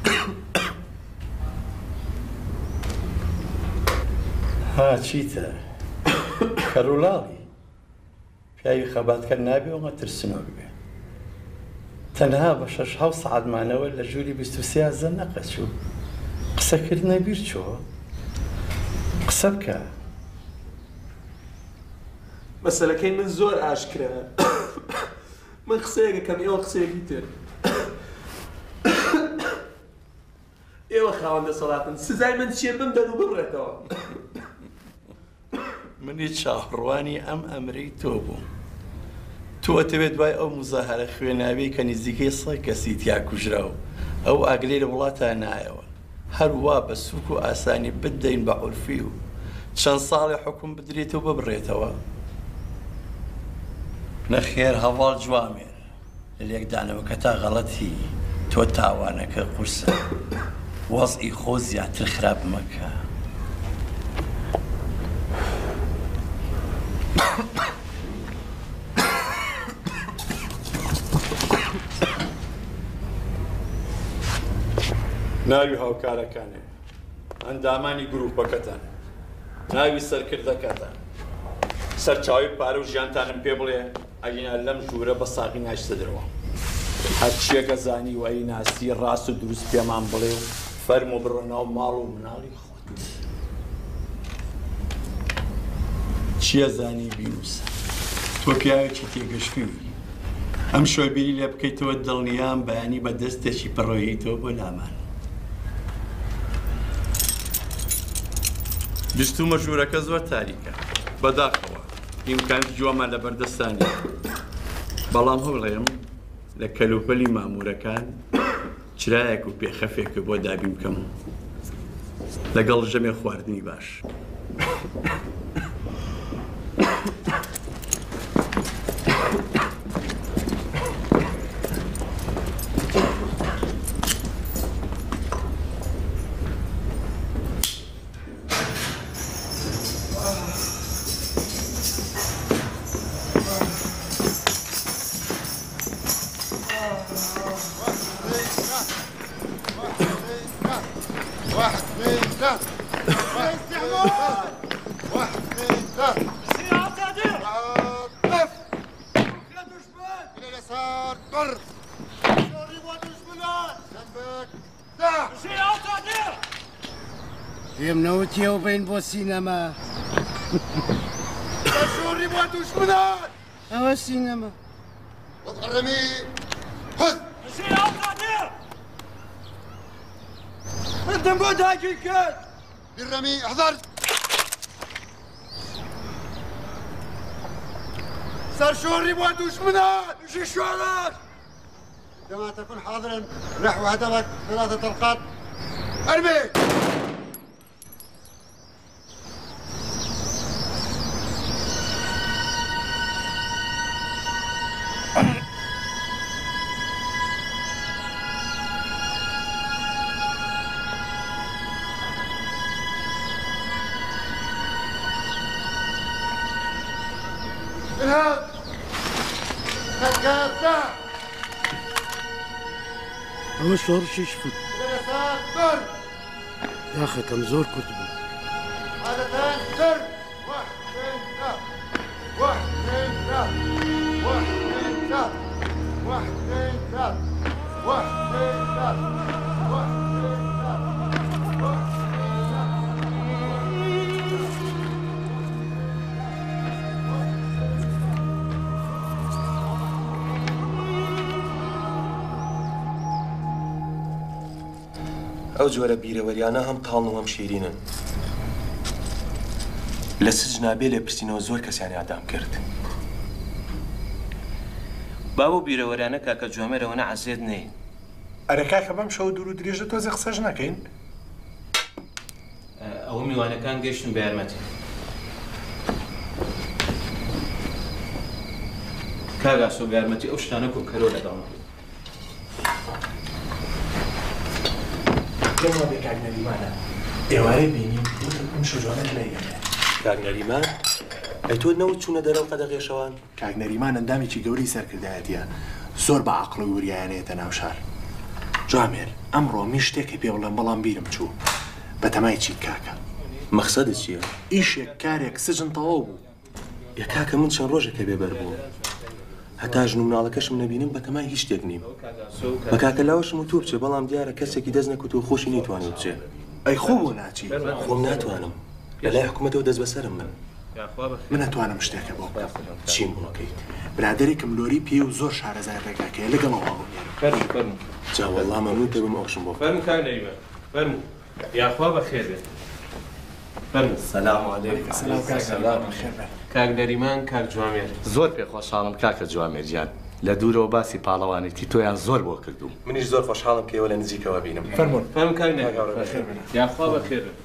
ها چیتە کەڕوولاڵی پیاوی خەباتکەر نابێ وەمە ترسنەوە ببێ تەنها بە شەش هەو سەعاتمانەوە لە ژووری بیست و سێ زە نەقەچوو قسەکردنە بیر چۆ قسە بکە مەسەلەکەی من زۆر ئاشکرا من قسەیەکەکەم ئێوە قسەیەکی تر ئێوە خاوەندە سەڵاتن سزای من چیە بمدەن و ببڕێتەوە منی چاڕوانی ئەم ئەمرەی تۆ بوو تۆ ئەتەوێت دوای ئەو مزاهەرە خوێناوی کە نزیکەی سەد کەسی تیا کوژراو ئەو ئاگلەی لە وڵاتان نایەوە هەروە بە سووک و ئاسانی بدەین بە عورفی و چەند ساڵی حکوم بدرێتەوە ببڕێتەوە نەخێر هەواڵ جوامێر لە لێکدانەوەکە تا غەڵەتی تۆ تاوانەکە قورسە وەزئی خۆ زیاتر خراپ مەکە ناوی هاوکارەکانێ ئەندامانی گروپەکەتان ناوی سەرکردەکەتان سەرچاوی پارە و ژیانتانم پێ بڵێ ئەگەنا لەم ژوورە بە ساقی ناشتە دەرەوە هەرچیەکە زانی و ئەی ناسی ڕاست و دروست پێمان بڵێ و فەرم و بڕۆ ناو ماڵ و مناڵی خۆت چییە زانی بینوسە تۆ پیاوێکی تێگەشتووی ئەم شۆبیری لێ بکەیتەوە دڵنیام بەیانی بە دەستێکی پڕۆییتەوە بۆ لامان دستومە ژوورەکە زۆر تاریکە بەداخەوە ئیمکانی جووامان لە بەردەستانی بەڵام هەوڵێم لە کەلوپەلی مامورەکان چرایەک و پێخەفێکە بۆ دابی بکەم لەگەڵ ژەمێ خواردنی باش پێم نەوتیەوە بین بۆ سینەما شۆڕی بۆ دوشمنان ئەوە سینەما وەقڕەمی خود بردم بۆ داگیر کرد بالرمي احذر سەرشۆڕی بۆ دوشمنان امشي شوارك عندما تكون حاضرا نحو هدفك ثلاثة طلقات ارمي اذهب جرساتە ئەوە شۆڕشیش فوت جرسات بەر یاخەکەم زۆر کورت بوو عادەتەن سەر واحد اثنين ثلاثة واحد اثنين ثلاثة واحد اثنين ثلاثة واحد اثنين ثلاثة واحد اثنين ثلاثة واحد اثنين ئەو جۆرە بیرەوەریانە هەم تاڵن و هەم شیرینن. لە سجنابێ لێ پرسیینەوە زۆر کەسیان یادام کرد. با بۆ بیرەوەرانە کاکە جوامێرەوە نەعەزێت نەی. ئەرە کاکە بەم شەو دوور و درێژە تۆزە قسەش نەکەین؟ ئەوە میوانەکان گەیشتن بە یارمەتی. کاگاسۆ بە یارمەتی ئەو شتانە کۆکەرەوە لەگەڵمە. گەڵا بێ کاگنەریمانە ئێوارەی بینیم ئەم شەجوانە نەیگەنێ. کاگنەریمان؟ ئەی تۆ نەوت چوونە دەرەو قەدەغێشەوان؟ کاگنەریمان ئەندامێکی گەوری سەرکردایەتیە زۆر بە عەقڵ و وریایانەیەتە ناو شار. جوامێر ئەمڕۆ من شتێکی پێ بڵێم بەڵام بیرم چوو بە تەمای چیت کاکە. مەقسەدت چییە؟ ئیشێک کارێک سجن تەواو بوو. یا کاکە من چەند ڕۆژێکە بێبەر بوو. هەتا ژن و مناڵەکەشم نەبینم بە تەمای هیچ شتێک نیم. بە کاکە لاوەشم و توو بچێ بەڵام دیارە کەسێکی دەست نەکوت و خۆشی نەیتوانێت بچێ. ئەی خۆ بۆ ناچی؟ خۆم ناتوانم. لەلای حکوومەتەوە دەست بەسەرم من. من نەتوانم شتێکە بۆ بکەم. چیم بۆ بکەیت؟ برادێکم لۆری پێ و زۆر شارەزای ڕێگاکەیە لەگەڵەوە فەرموو. جا وەڵڵا مەمنون دەبم ئەوشم بۆ. فەرموو کاگنەریمان فەرموو. یاخوا بەخێر بێت. فەرموو. سەلام عەلەیکم. سەلام کاک سەلام بەخێر بێت. کاگنەریمان کاک جوامێر. زۆر پێخۆشحاڵم کاکە جوامێرجان. لە دوورەوە باسی پاڵەوانێتی تۆیان زۆر بۆ کردوم. منیش زۆر خۆشحاڵم کە ئێوە لە نزیکەوە بینم. فەرموون. فەرموو کاگنەریمان. یاخوا بەخێر بێت.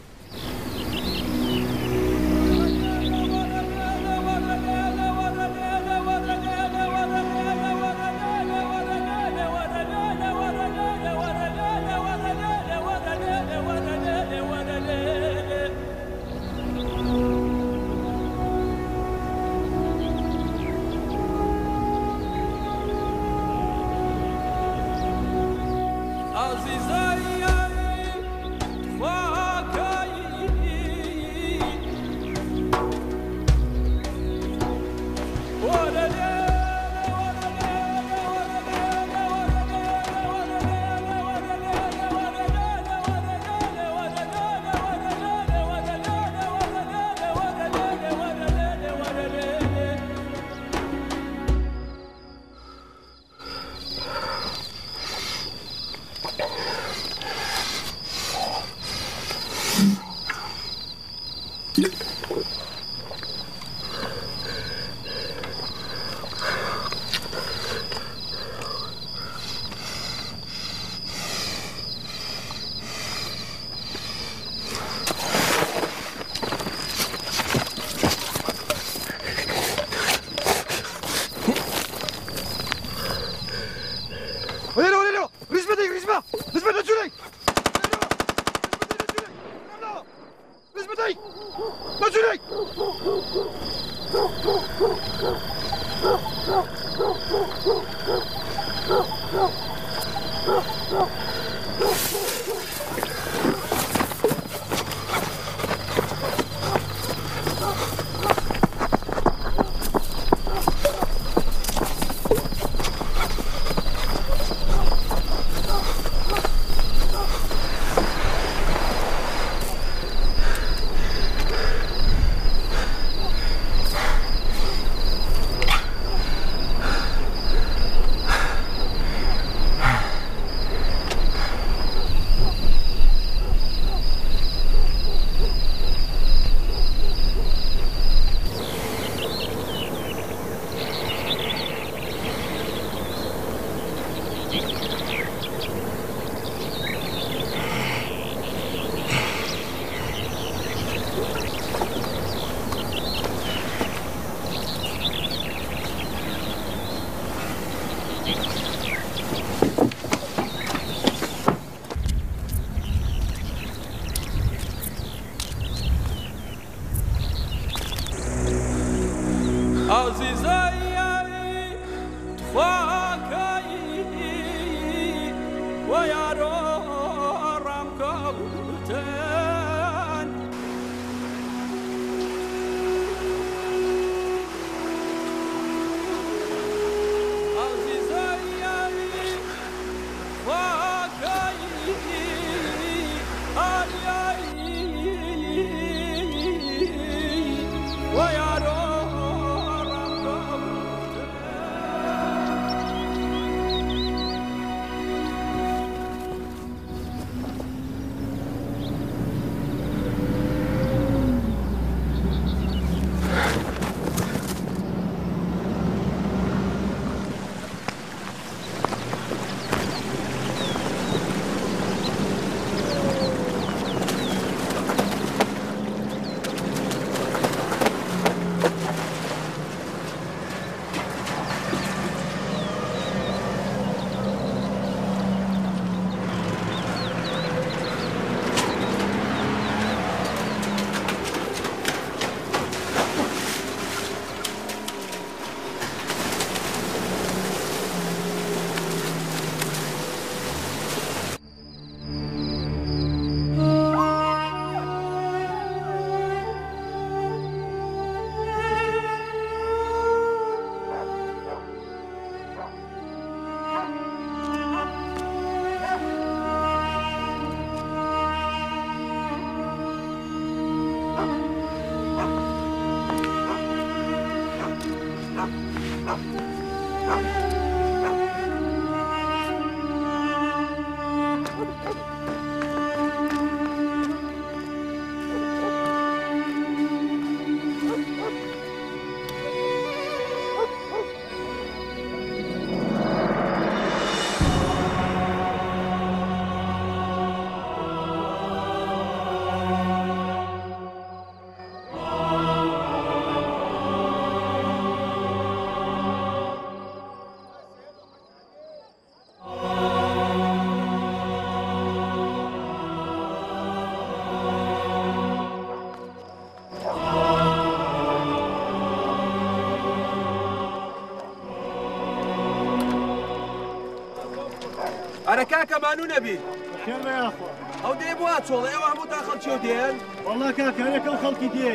أنا كاكا مانو نبي خير يا أخوة أو دي بوات والله أو عمو داخل شو ديال والله كاكا أنا كم خلقي ديك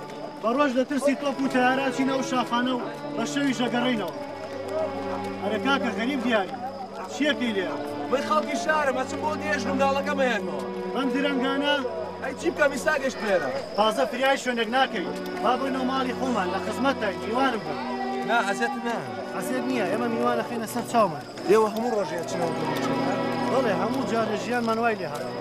بروج لترسي توب وتيارات شينا وشاخانة بشوي جاقرينا أنا كاكا غريب ديالي شيكي ليه من خلقي الشارع ما تبو ديش نمدالة كما ينمو من درنگانا أي تجيب كم يساقش بيرا تازه فریای شوێنێک ناکەوی با بڕینەوە ماڵی خۆمان لە خزمەتە میوانم بوو نا حەزێت نا حەزێت نییە ئێمە میوانە خێنە سەر چاومان لێوە هەموو ڕۆژێ چنەوە بەڵێ هەموو جار لە ژیانمان وای لێ هات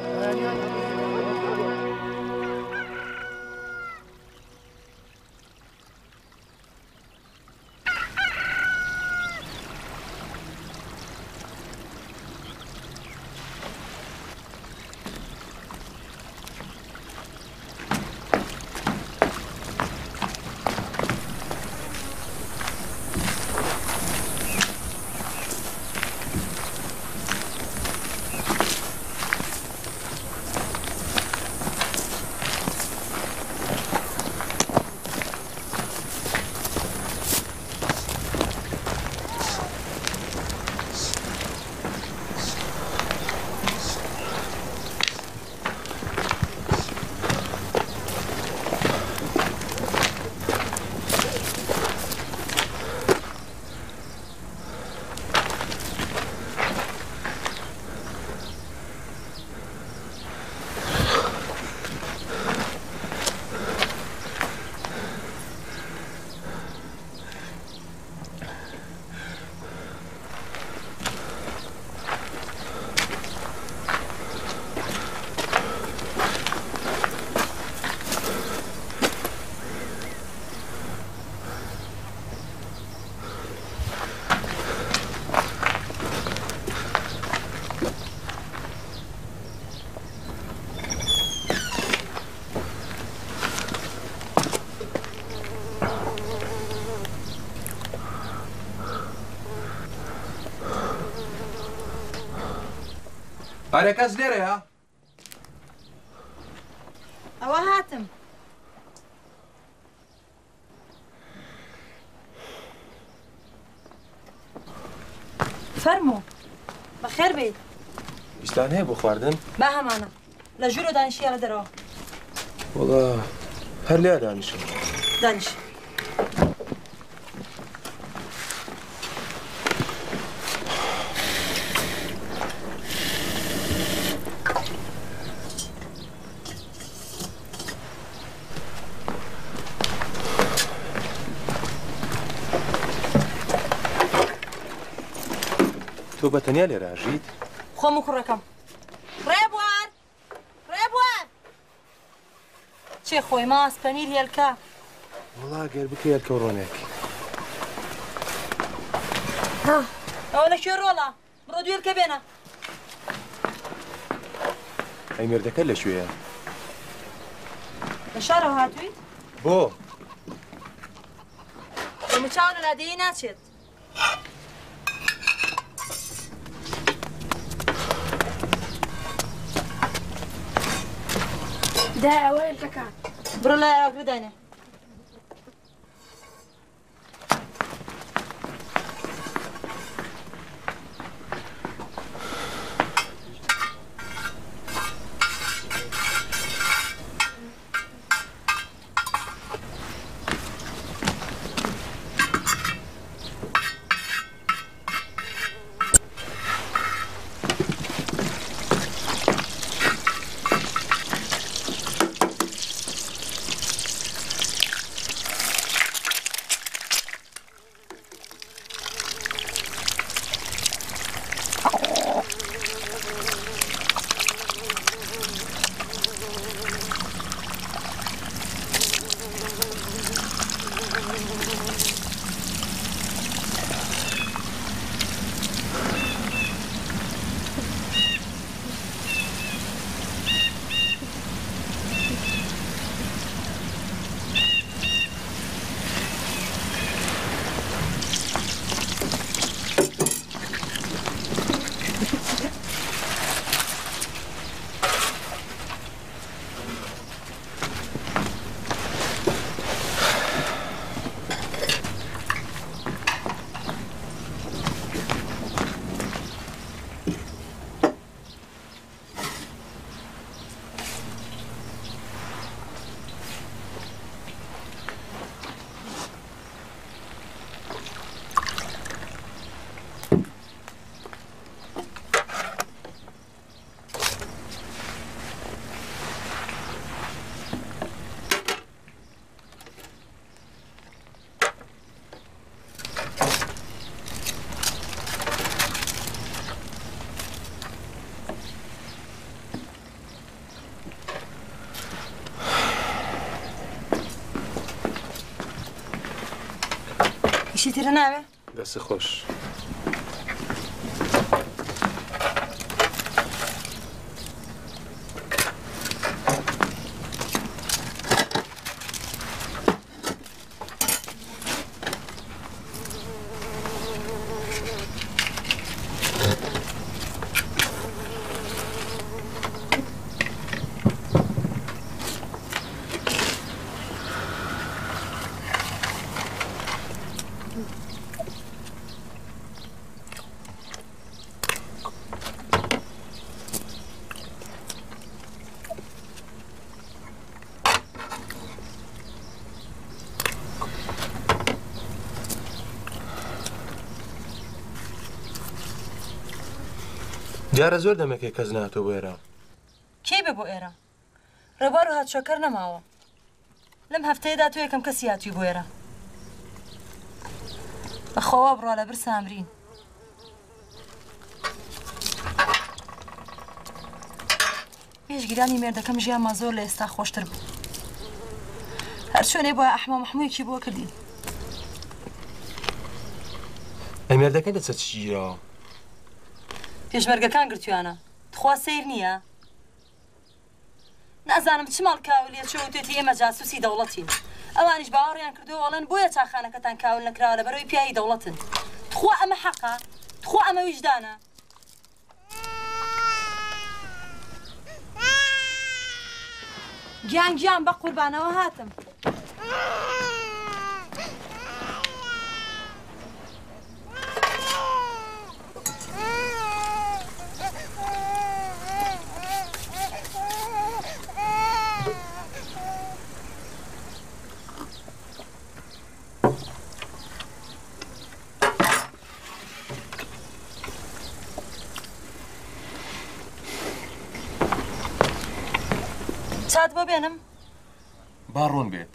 أنا كاس ليرة أوا هاتم فەرموو بەخێر بێت ویستان هەیە بۆ خواردن؟ با هەمانە لە ژوور و دانیشیە لە دەرەوە وەڵا هەر لێ دانیشم دانیش تۆ بەتەنیا لێرە ئاژیت؟ خۆم و کوڕەکەم ڕێبوار ڕێبوار چێ خۆی ماس پەنیر هێلکە وەڵا گەر بکە هێلکە و ڕۆنێکی ئەوە لەکوێ ڕۆڵە بڕۆ دوێ هێلکە بێنە ئەی مێردەکە لەکوێیە؟ لە شارەوە هاتوویت؟ بۆ؟ بە مچاو لە لادەیە ناچێت دا ئەوە هێلکەکان بڕۆ لای ئاگرە دانێ هیچی ترە ناوێ؟ دەست خۆش دیارە زۆر دەمەکەی کەس ناتۆ بۆ ئێرە کێ بێ بۆ ئێرە ڕێبوار و هاتشۆکەر نەماوە لەم هەفتەیەدا تۆ یەکەم کەسی هاتووی بۆ ئێرە بەخەوا بڕوا لە برسە ئەمرین پێشگیرانی مێردەکەم ژیانمان زۆر لە ئێستا خۆشتر بوو هەر شوێنێ بۆە ئەحمە مەحموودێکی بۆ کردین ئەی مێردەکە دەچێت چی گیرەوە پێشمەرگەکان گرتویانە تخوا سیر نییە نازانم چ ماڵ کاولیە چۆتێتی ئێمە جاسوسی دەوڵەتین ئەوانیش باوەڕیان کردو وەڵێن بۆیە چاخانەکەتان کاول نەکراوە لەبەرەوەی پیاوی دەوڵەتن تخوا ئەمە حەقە تخوا ئەمە ویژدانە گیان گیان بە قوربانەوە هاتم کات بۆ بێنم با ڕوون بێت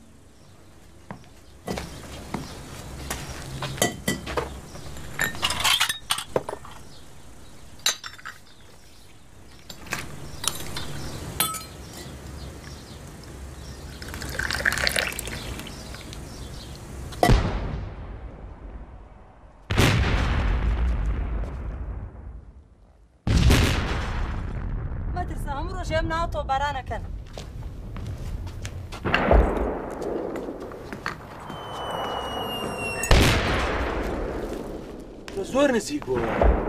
مەترسە هەموو ڕۆژێ ئەم ناوە تۆپبارانەکەن زۆر نزیک بووە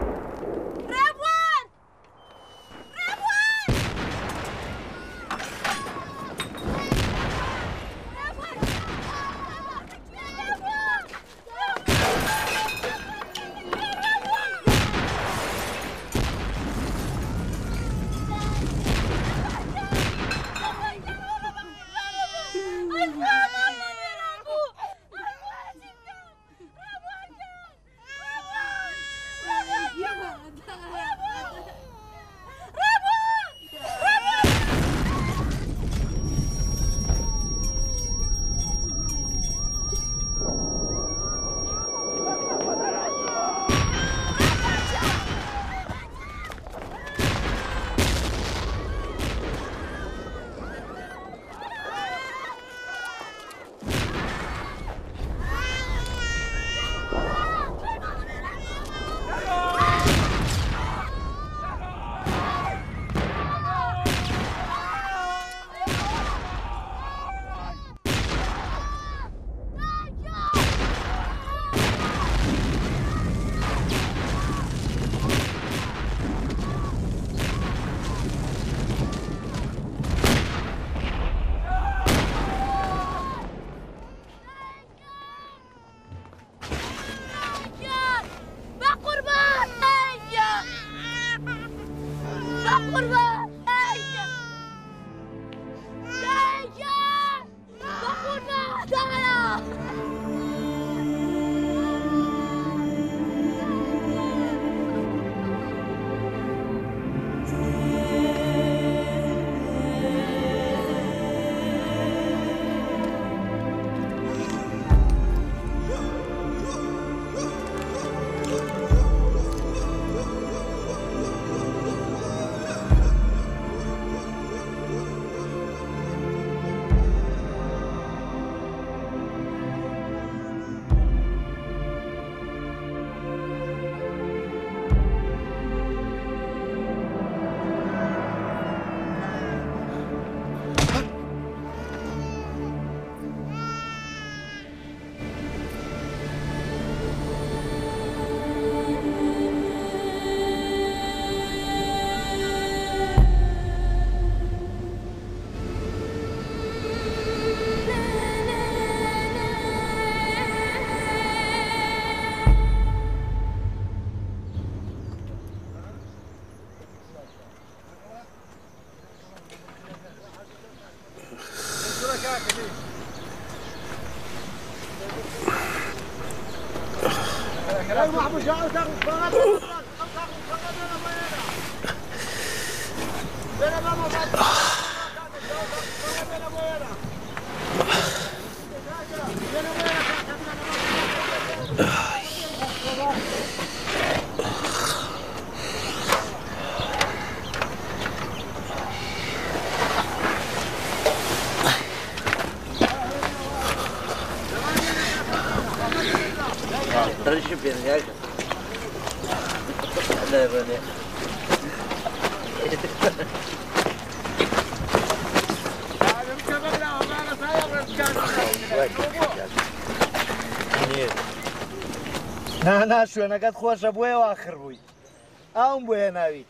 نانا شوێنەکەت خۆشە بۆیەوە ئاخر بووی ئاوم بۆیە ناویت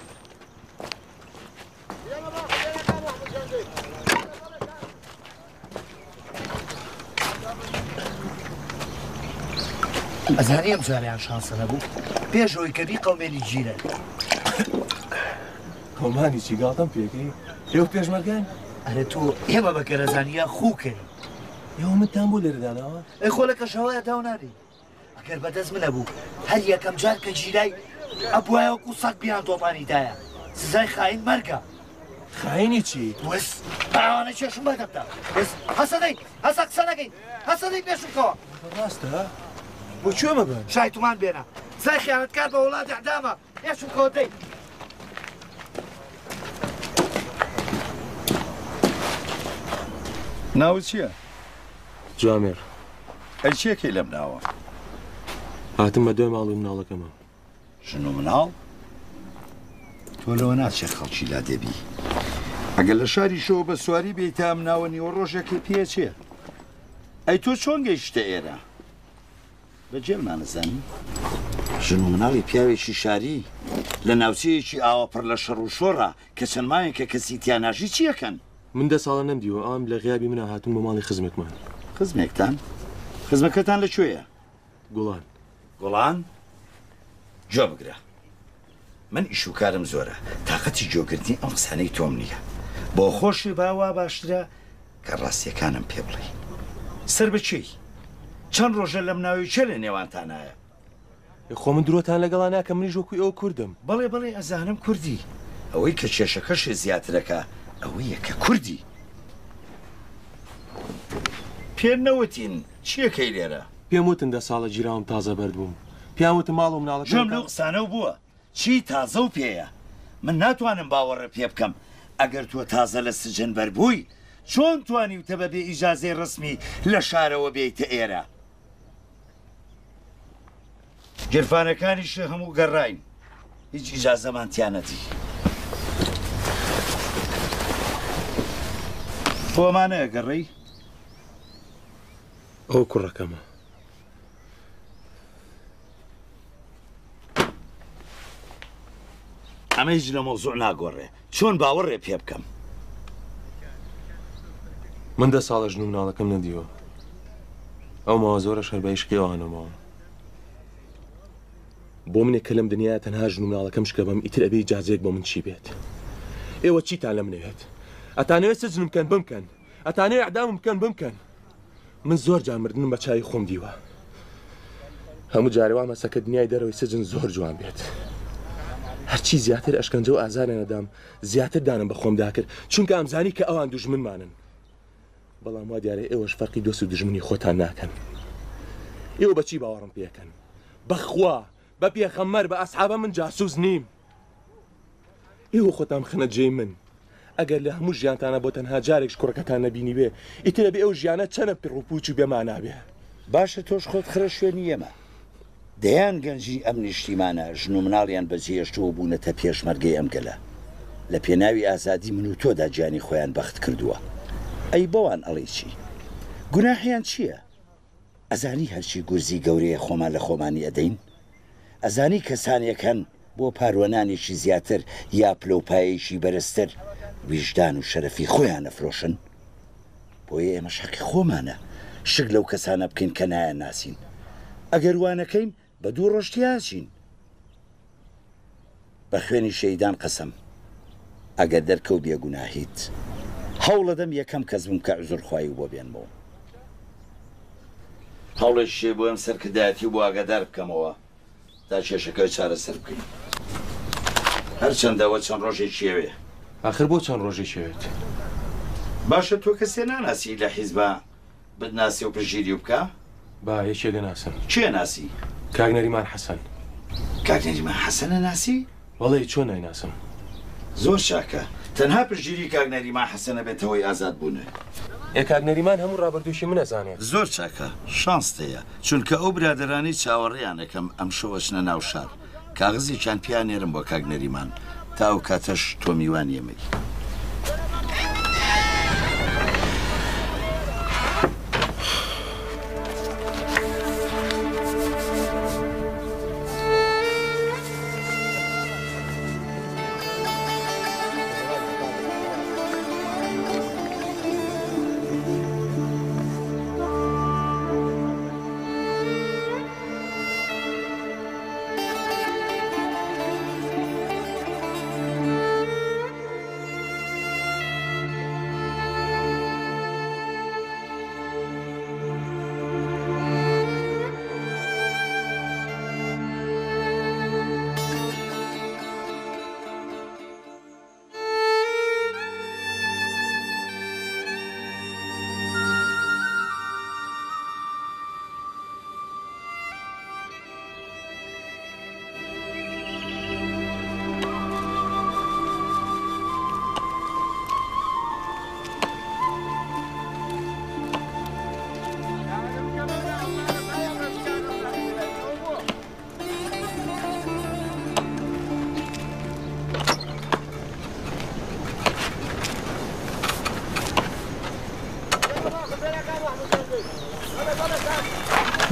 ئەزانیم جاریان شانسە نەبوو پێشەوەی کەبی قەومێنی گیرە کۆمانی چیگاڵتەم پێکەی ئێوە پێشمەرگان ئەرە تۆ ئێمە بە کەرەزانیە خووکەی ئێوە متان بۆ لێرەدانەوە ئەی خۆ لە کەشەوەیە داو نادەی ئەگەر بەدەست منە بوو هەر یەکەم جار کە گیرای ئەبوایە وەکو سەد بیان تۆپانیدایە سزای خاین مەرگە خاینی چی؟ وەس ئەوانە چێشم بەدەبدا وەس هەسەدەی هەسە قسە نەکەین هەسەدەی پێشمکەوە ڕاستە؟ بۆ کوێ مەبن؟ شایتومان بێنە سای خیانەتکار بە وڵاتی ئەعدامە پێشمکەوە دەی ناو چییە؟ جوامێر. ئەی چیەکەی لەم ناوە؟ هاتم بە دوای ماڵی مناڵەکەمە. ژن و مناڵ؟ تۆ لەوە ناچێت خەڵکی لا دەبی. ئەگەر لە شاری شەوە بە سواری بێیت تا ئەم ناوە نیوە ڕۆژێکی پێ چێ؟ ئەی تۆ چۆن گەیشتە ئێرە؟ بەجێمانەزانی؟ ژن و مناڵی پیاوێکی شاری لە ناوچەیەکی ئاوە پڕ لە شەڕ و شۆڕە کە چەند مایەکە کەسی تیاناژی چیەکەن؟ من دە ساڵە نەمدیوە ئەم لە غیابی منە هاتوون بۆ ماڵی خزمێکمان. خزمێکتان؟ خزمەکەتان لەکوێیە؟ گوڵان. گوڵان؟ جۆ بگرە. من ئیشوکارم زۆرە تااقەتی جۆگرتنی ئەم قسانەی تۆم نییە. بۆ خۆشی باوا باشترە کە ڕاستیەکانم پێ بڵێ. سەر بچی؟ چەند ڕۆژە لەم ناوی چێ لە نێوانتانایە؟ خۆ من درۆتان لەگەڵا ناکە منیش وەکوی ئەو کوردم. بەڵێ بەڵێ ئەزانم کوردی. ئەوەی کە کێشەکەشی زیاترەکە ئەوەیە کە کوردی. پێ نەوتین چیەکەی لێرە؟ پێم وتن دە ساڵە گیراوم تازە بەردبووم. پیام وتم ماڵ و مناڵەکەم. ژەم لەو قسانە بووە. چی تازە و پێیە؟ من ناتوانم باوەڕە پێ بکەم ئەگەر تۆ تازە لە سجن بەربووی چۆن توانیوتە بەبێ ئیجازەی ڕسمی لە شارەوە بێیتە ئێرە؟ گرفانەکانیش هەموو گەڕاین هیچ ئیجازەمان تیانەتی. خۆمانەیە گەڕێی؟ ئەو کوڕەکەمە. ئەمە هیچ لە مۆزوع ناگۆڕێ چۆن باوەڕێ پێ بکەم؟ من دە ساڵە ژن و مناڵەکەم نەدیوە. ئەو ماوە زۆرە شەر بە عیشقی ئەوانەمەوە. بۆ منێک کە لەم دنیا تەنها ژن و مناڵەکەم شکە بەم ئیتر ئەبێ ئیجازەیەک بۆ من چی بێت؟ ئێوە چیتان لە منەوێت؟ ئەتانەوێت سجنم بکەن بمکەن، ئەتانەوێت ئەعدامم بکەن بمکەن. من زۆر جار مردنم بە چاوی خۆم دیوە. هەموو جارێ وا مەسەکە دنیای دەرەوەی سجن زۆر جوان بێت. هەرچی زیاتر ئەشکەنجە و ئازارە نەدام زیاتر دانم بە خۆم داکرد چونکە ئەمزانی کە ئەوان دوژمنمانن. بەڵام وا دیارە ئێوەش فەرقی دۆست و دژمنی خۆتان ناکەن. ئێوە بەچی باوەڕم پێکەن؟ بەخوا بە پێخەممەر بە ئەسحابە من جاسوس نیم. ئێوە خۆتان خنە جێی من. ئەگەر لە هەموو ژیانتانە بۆ تەنها جارێک کوڕەکەتان نەبینی بێ ئیترە بێ ئەو ژیانە چەنە پڕوپوچ و بێمان نابێ. باشە تۆش خۆت خرە شوێنی ئێمە. دەیان گەنجی ئەم نیشتیمانە ژن و مناڵیان بەجێهێشتەوە بوونەتە پێشمەرگەی ئەم گەلە. لە پێناوی ئازادی من و تۆدا گیانی خۆیان بەخت کردووە. ئەی بەوان ئەڵێ چی؟ گوناحیان چییە؟ ئەزانی هەرچی گورزی گەورەیە خۆمان لە خۆمانی ئەدەین؟ ئەزانی کەسانێکەن بۆ پاروەنانێکی زیاتر یا پلۆپایەکی بەرزتر ویژدان و شەرەفی خۆیان ئەفرۆشن؟ بۆیە ئێمە شەقی خۆمانە شک لەو کەسانە بکەین کە نایان ناسین. ئەگەر وانەکەین بە دوو ڕۆژتیاچین. بە خوێنی شەیدان قەسەم ئەگەر دەرکەوت بێگوناهیت هەوڵەدەم یەکەم کەس بم کە عوزرخوایی بۆ بێنمەوە. هەوڵێک شێ بۆ ئەم سەرکردایەتی بۆ ئاگادار بکەمەوە تا کێشەکە چارەسەر بکەین. هەرچەندەوە چەند ڕۆژێک شێوێ. ئاخر بۆ چەند ڕۆژێک شێوێت؟ باشە تۆ کەسێ ناناسی لە حیزبە بتناسی و پژگیری بکە؟ با یەکێکە ناسم. کێ ناسی؟ کاک نەریمان حەسەن. کاک نەریمان حەسەنە ناسی؟ وەڵێ چۆن نایناسم؟ زۆر چاکە. تەنها پشگیری کاک نەریمان حەسەنە بێتەوەی ئازاد بوونە. ئێ کاک نەریمان هەموو ڕابردووشی من ئەزانێت. زۆر چاکە شانستەیە چونکە ئەو برادرانی چاوەڕێیانەکەم ئەم شەوەچنە ناو شار. کاغزێکیان پیان نێرم بۆ کاک نەریمان تا ئەو کاتەش تۆ میوان ئێمەی.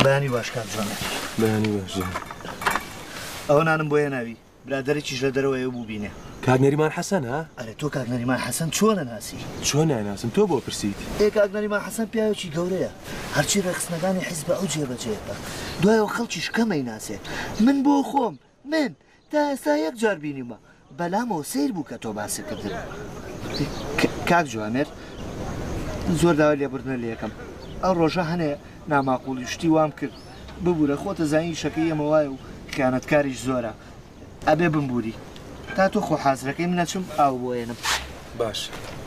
بەیانی باشکات جوانێ بەیانی باشە ئەوە نانم بۆ هێناوی برادەرێکیش لە دەرەوەیە بوو بینێ کاک نەریمان حەسەن ها؟ ئەرێ تۆ کاک نەریمان حەسەن چۆنە ناسی؟ چۆن ناناسم تۆ بۆ پرسیت؟ ئێ کاک نەریمان حەسەن پیاوێکی گەورەیە هەرچی ڕێخستنەکانی حیزب ئەو جێبەجێەکە دوایەوە خەڵکیش کەمەی ناسێ من بۆ خۆم من تا ئێستا یەک جار بینیمە بەلامەوە سیر بوو کە تۆ باسی کردن کاک جوامێر زۆر داوا لێبوردنە لە یەکەم ئەو ڕۆژە هەنێ ناماقوڵی شتی وام کرد ببوورە خۆتە زانی شەکەی ئەمە وایە و خیانەتکاریش زۆرە ئەبێ بمبووری تا تۆ خۆ حازرەکەی من نەچم ئاو بۆێنم باش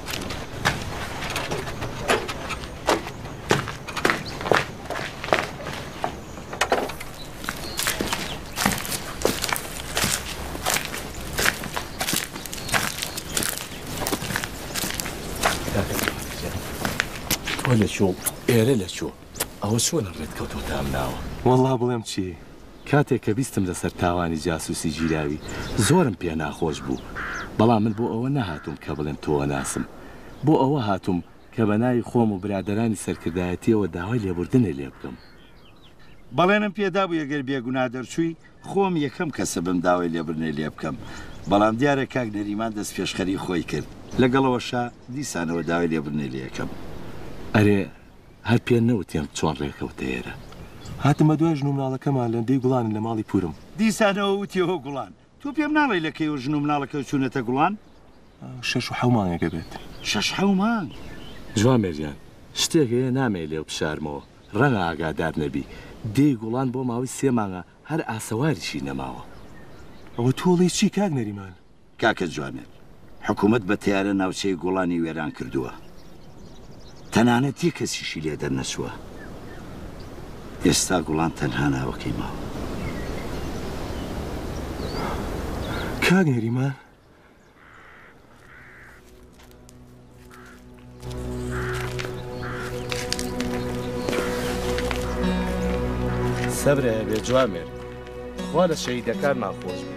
تۆ لە چۆ ئێرە لە چۆ ئەوە چۆنە ڕێت کەوتۆتام ناوە وەڵڵا بڵێم چی کاتێک کە بیستم لەسەر تاوانی جاسووسی ژیراوی زۆرم پێ ناخۆش بوو بەڵام من بۆ ئەوە نەهاتوم کە بڵێم تۆوە ناسم بۆ ئەوە هاتووم کە بە ناوی خۆم و برادەرانی سەرکردایەتیەوە داوای لێبوردنە لێ بکەم بەڵێنم پێدا بوو ئەگەر بێگونا دەرچووی خۆم یەکەم کەسە بم داوای لێبرنێ لێ بکەم بەڵام دیارە کاک نەریمان دەست پێشخەری خۆی کرد لەگەڵەوەشا دیسانەوە داوای لێبرنێ لێ یەکەم ئەرێ هەر پێ نەوتێم چۆن ڕێکەوتە ئێرە هاتمە دوای ژن و مناڵەکەمان لەندەی گوڵان لە ماڵی پورم دیسانەوە وتیەوە گوڵان تۆ پێم ناڵی لەکەیەوە ژن و مناڵەکە چوونەتە گوڵان شەش و حەومانێکە بێت شەش حەومان جوامێریان شتێک هەیە نامێ لێو بشارمەوە ڕەنگە ئاگادار نەبی دێی گوڵان بۆ ماوەی سێ مانگە هەر ئاسەواریشی نەماوە ئەوە تۆڵی چی کاک نەریمان کاکە جوانێت حکوومەت بە تیارە ناوچەی گوڵانی وێران کردووە تەنانەت یە کەسیشی لێ دەرنەچووە ئێستا گوڵان تەنها ناوەکەی ماوە کاک نەریمان سەبرە بێ جوامێر خوا لە شەهیدەکان ناخۆش بێت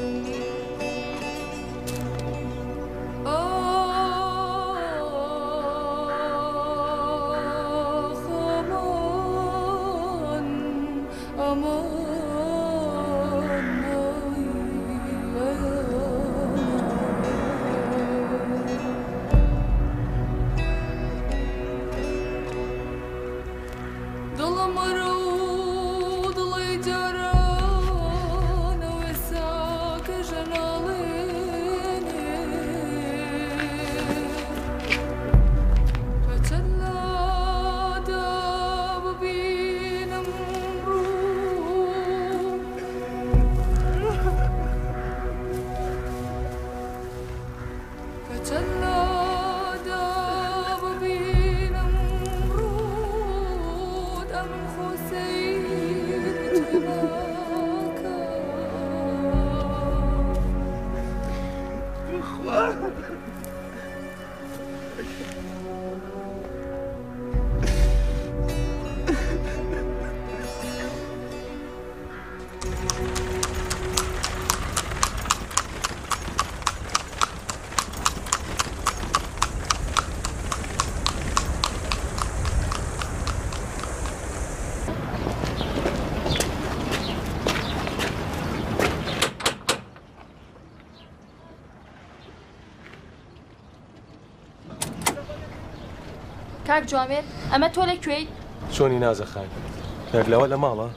کاک جوامێر ئەمە تۆ لەکوێی؟ چۆنی نازەخای کاک لەوە لە ماڵە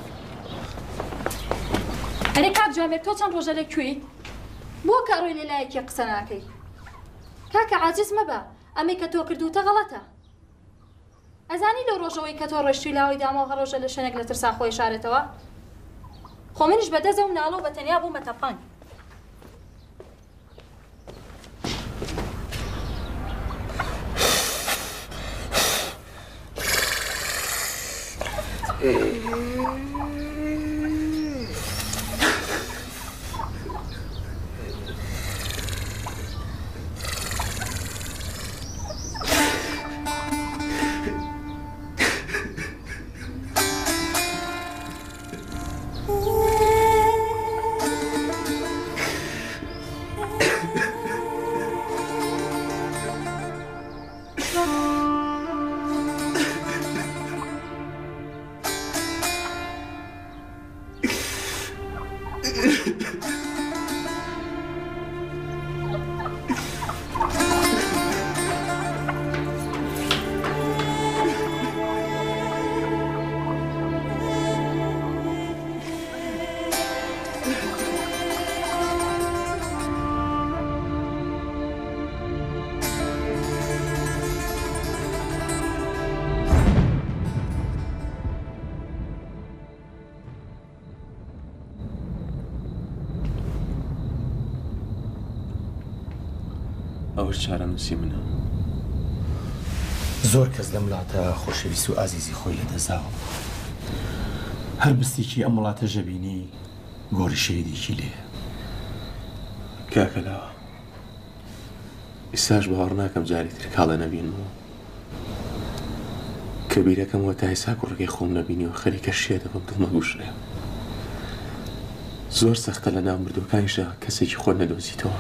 ئەرێ کاک جوامێر تۆ چەند ڕۆژە لەکوێی؟ بۆ کاڕۆی لەلایەکی قسە ناکەی؟ کاکە عاجز مەبە ئەمەی کە تۆ کردوتە غەڵەتە ئەزانی لەو ڕۆژەوەی کە تۆ ڕۆیشتی لاوەی داماوە هەر ڕۆژە لە شوێنێک لە ترسا خۆی شارێتەوە خۆ منیش بەدەزە و ناڵۆ بە تەنیا بوومە تەپان ئەوەش چارەنووسی منە. زۆر کەس لەم وڵاتە خۆشەویست و ئازیزی خۆی لەدەستداوە. هەر بستێکی ئەم وڵاتە ژەبینی گۆڕی شەیدێکی لێ. کاکەلاوە ئێستاش باوەڕ ناکەم جاری تر کاڵە نەبینەوە. کە بیرەکەمەوە تا ئێستا کوڕەکەی خۆم نەبینیەوە خەریکە شێ دەبم دڵمە گوشرێ. زۆر سەختە لە ناو مردوەکانیشدا کەسێکی خۆت نەدۆزیتەوە.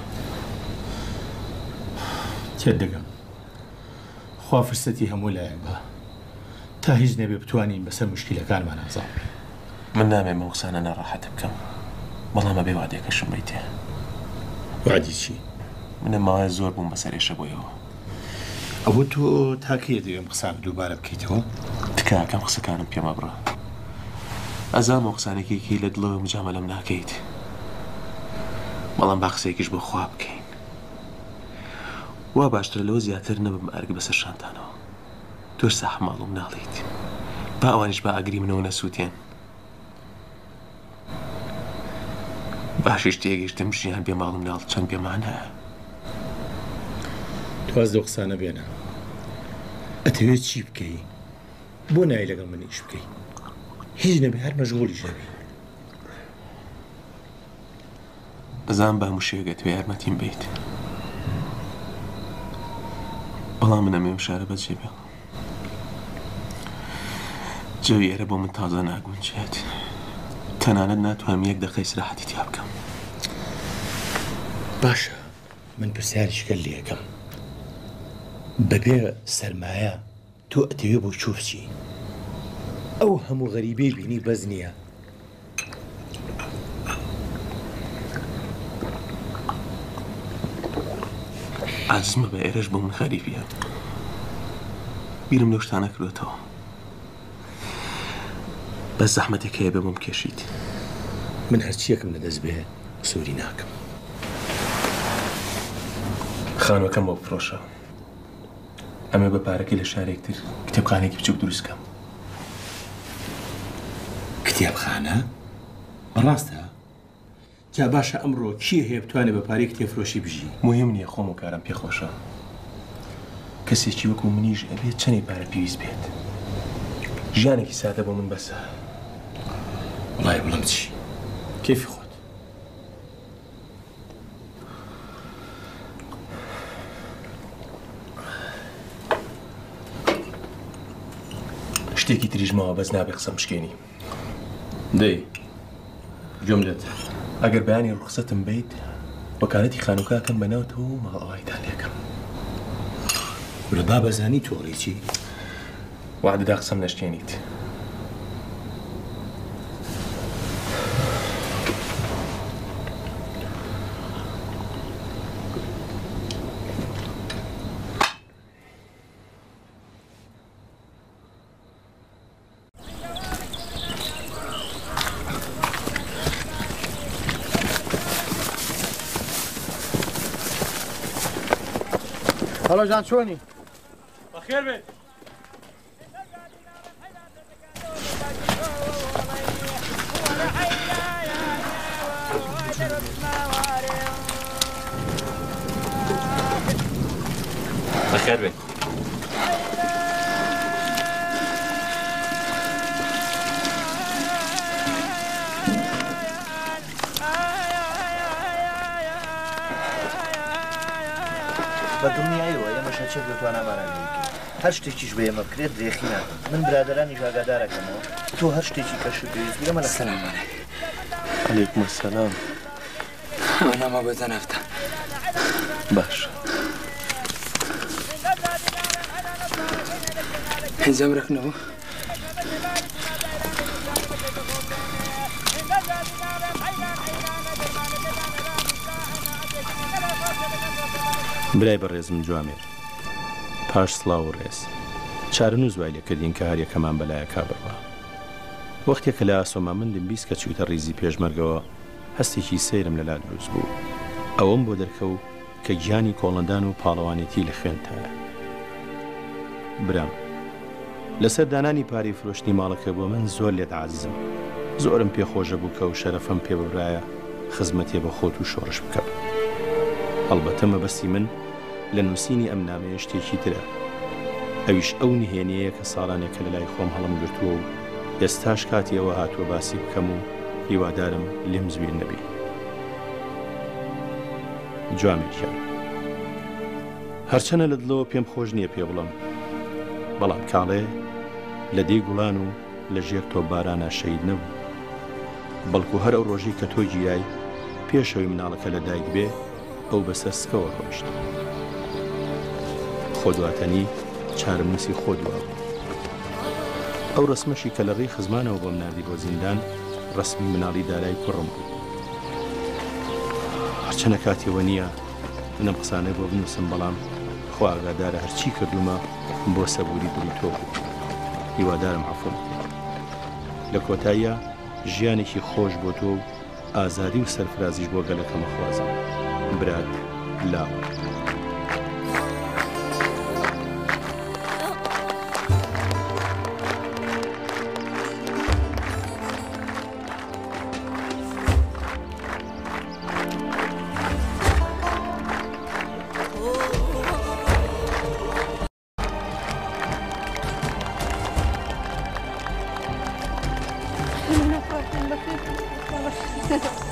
تێت دەگەم خوا فرسەتی هەموو لایەک بە تا هیچ نەبێ بتوانین بەسەر مشکلەکانمان ئازاڵ. من نامێ مە قسانە ناڕەحەت بکەم، بەڵام ئەبێ وادێکەشم بیتێ. وادی چی؟ منە ماوەیە زۆر بووم بەسەرێشە بۆیەوە. ئەوە تۆ تاکیە دەوێم قسان دووبارە بکەیتەوە؟ تکاکەم قسەکانم پێمە بڕە. ئەزانم ئەو قسانێکێکی لە دڵەوە مجامەلەم ناکەیت، بەڵام با قسەیەکیش بۆ خوا بکەین. وا باشترە لەوە زیاتر نەبم ئەرگ بەسەر شانتانەوە. تۆش ساحماڵم ناڵیت. با ئەوانیش با ئەگری منەوە نەسووتێن. باشیش تێگەیشتم ژیان بێ ماڵم ناڵ چەند بێمانە. تواز دەو قسانە بێنە. ئەتەوێت چی بکەی؟ بۆ نای لەگەڵ من ئیش بکەی؟ هیچ نەبێ هەر مەشغوڵی ژەبی. دەزانم با هەموو توێ یارمەتیم بیت. بەڵام من ئەمێ شارە بەجێ بێ. جەوی ئێرە بۆ من تازە ناگونجێت. تەنانەت ناتوانم یەک دەقەی سراحەتی تیا بکەم. باشە، من پرسیاریشکە لێ یەکەم. بەبێ سەرمایە تۆ ئەتەوێ بۆ چۆ بچی؟ ئەو هەموو غەریبەی بینی بەز نییە. عازمە بە ئێرەش بۆ من خەریبیە. بیرم لەو شتانە کردوێتەوە. بەس زەحمەتێک هەیە بێ بۆم کێشیت. من هەرچیەکم لەدەست بێ سووری ناکەم. خانوەکەم بۆ بفرۆشە. ئەمە بە پارەکەی لە شارێکتر کتێبخانێکی بچووک دروستکەم. کتێبخانە؟ بەڕاستە؟ جا باشە ئەمڕۆ کیە هەیە بتوانێت بە پارەی کتێبفرۆشی بژی؟ مهم نییە، خۆم و کارم پێخۆشە. کەسێکی وەکو منیش ئەبێت چەندی پارە پێویست بێت. ژیانێکی سادە بۆ من بەسە. وڵای بڵم چی؟ کەیفی خۆت؟ شتێکی تریژ ماوە بەس نابێ قسەم بشکێنی. دەی گوێم لێت. ئەگەر بەیانی ڕوخسەتم بیت وەکالەتی خانووکەکەم بەناوتەوە و ماڵەوایتان لێکەم. لە با بەزانی تۆڕی چی؟ وعدەدا قسەم نەشتێنیت. هەڵۆ جان چۆنی؟ بەخێر بێت. بەخێر بێت. بە دڵنیاییەوە ئێمەشە چێک دەتوانە ئامارانەوەیکەین. هەر شتێکیش بە ئێمە بکرێت درێخی ناکەم. من برادرانی ئاگادارەکەمەوە. تۆ هەر شتێکی کەشت پێویست بێ ئەمە لەسەر ئەمانە. عەلەیکوم ئەسسەلام. وەنامە بەزە نەفتە. باش. هێزەم ڕێکنەوە. برای بەڕێزم جوامێر پاش سڵاو و ڕێز چارەنووس وای لێکردین کە هەر یەکەمان بەلایە کابڕوا وەختێک کە لە ئاسۆما مندم بیست کە چوویتە ڕیزی پێشمەرگەوە هەستێکی سەیرم لەلا دروست بوو ئەوەم بۆ دەرکەوت کە گیانی کۆڵەندان و پاڵەوانێتی لە خوێنتایە برام لەسەر دانانی پاری فرۆشتنی ماڵەکە بۆ من زۆر لێت عاززم زۆرم پێخۆشە بوو کە و شەرەفەم پێ ببرایە خزمەتێ بە خۆت و شۆڕش بکەم هەڵبەتە مەبەستی من لە نووسینی ئەم نامەیە شتێکی ترە ئەویش ئەو نهێنەیە کە ساڵانێکە لە لای خۆم هەڵم گرتووە و ئێستاش کاتی ئەوە هاتووە باسی بکەم و هیوادارم لێم زویر نەبی جوامێکیان هەرچەنە لە دڵەوە پێم خۆش نییە پێ بڵم بەڵام کاڵێ لە دەی گوڵان و لە ژێر تۆ بارانە شەید نەبوو بەڵکو هەر ئەو ڕۆژی کە تۆ گیای پێشەوەی مناڵەکە لە دایک بێ ئەو بەسەر سکەوە ڕۆشت خۆ دواتەنی چارم نووسی خۆ دوا بوو ئەو ڕسمەشی کە لە ڕێی خزمانەوە بۆم نردی بۆ زیندان ڕسمی مناڵی دارای کوڕم بوو هەرچەنە کاتیەوە نییە منم قسانەی بۆ بنووسم بەڵام خۆ ئاگادارە هەرچی کردومە بۆ سەبووری دڵی تۆ بوو هیوادارم عەفوم لە کۆتاییە ژیانێکی خۆش بۆ تۆ و ئازادی و سەرفرازیش بۆ گەلەکەمە خوازم برات لاو Ha ha ha.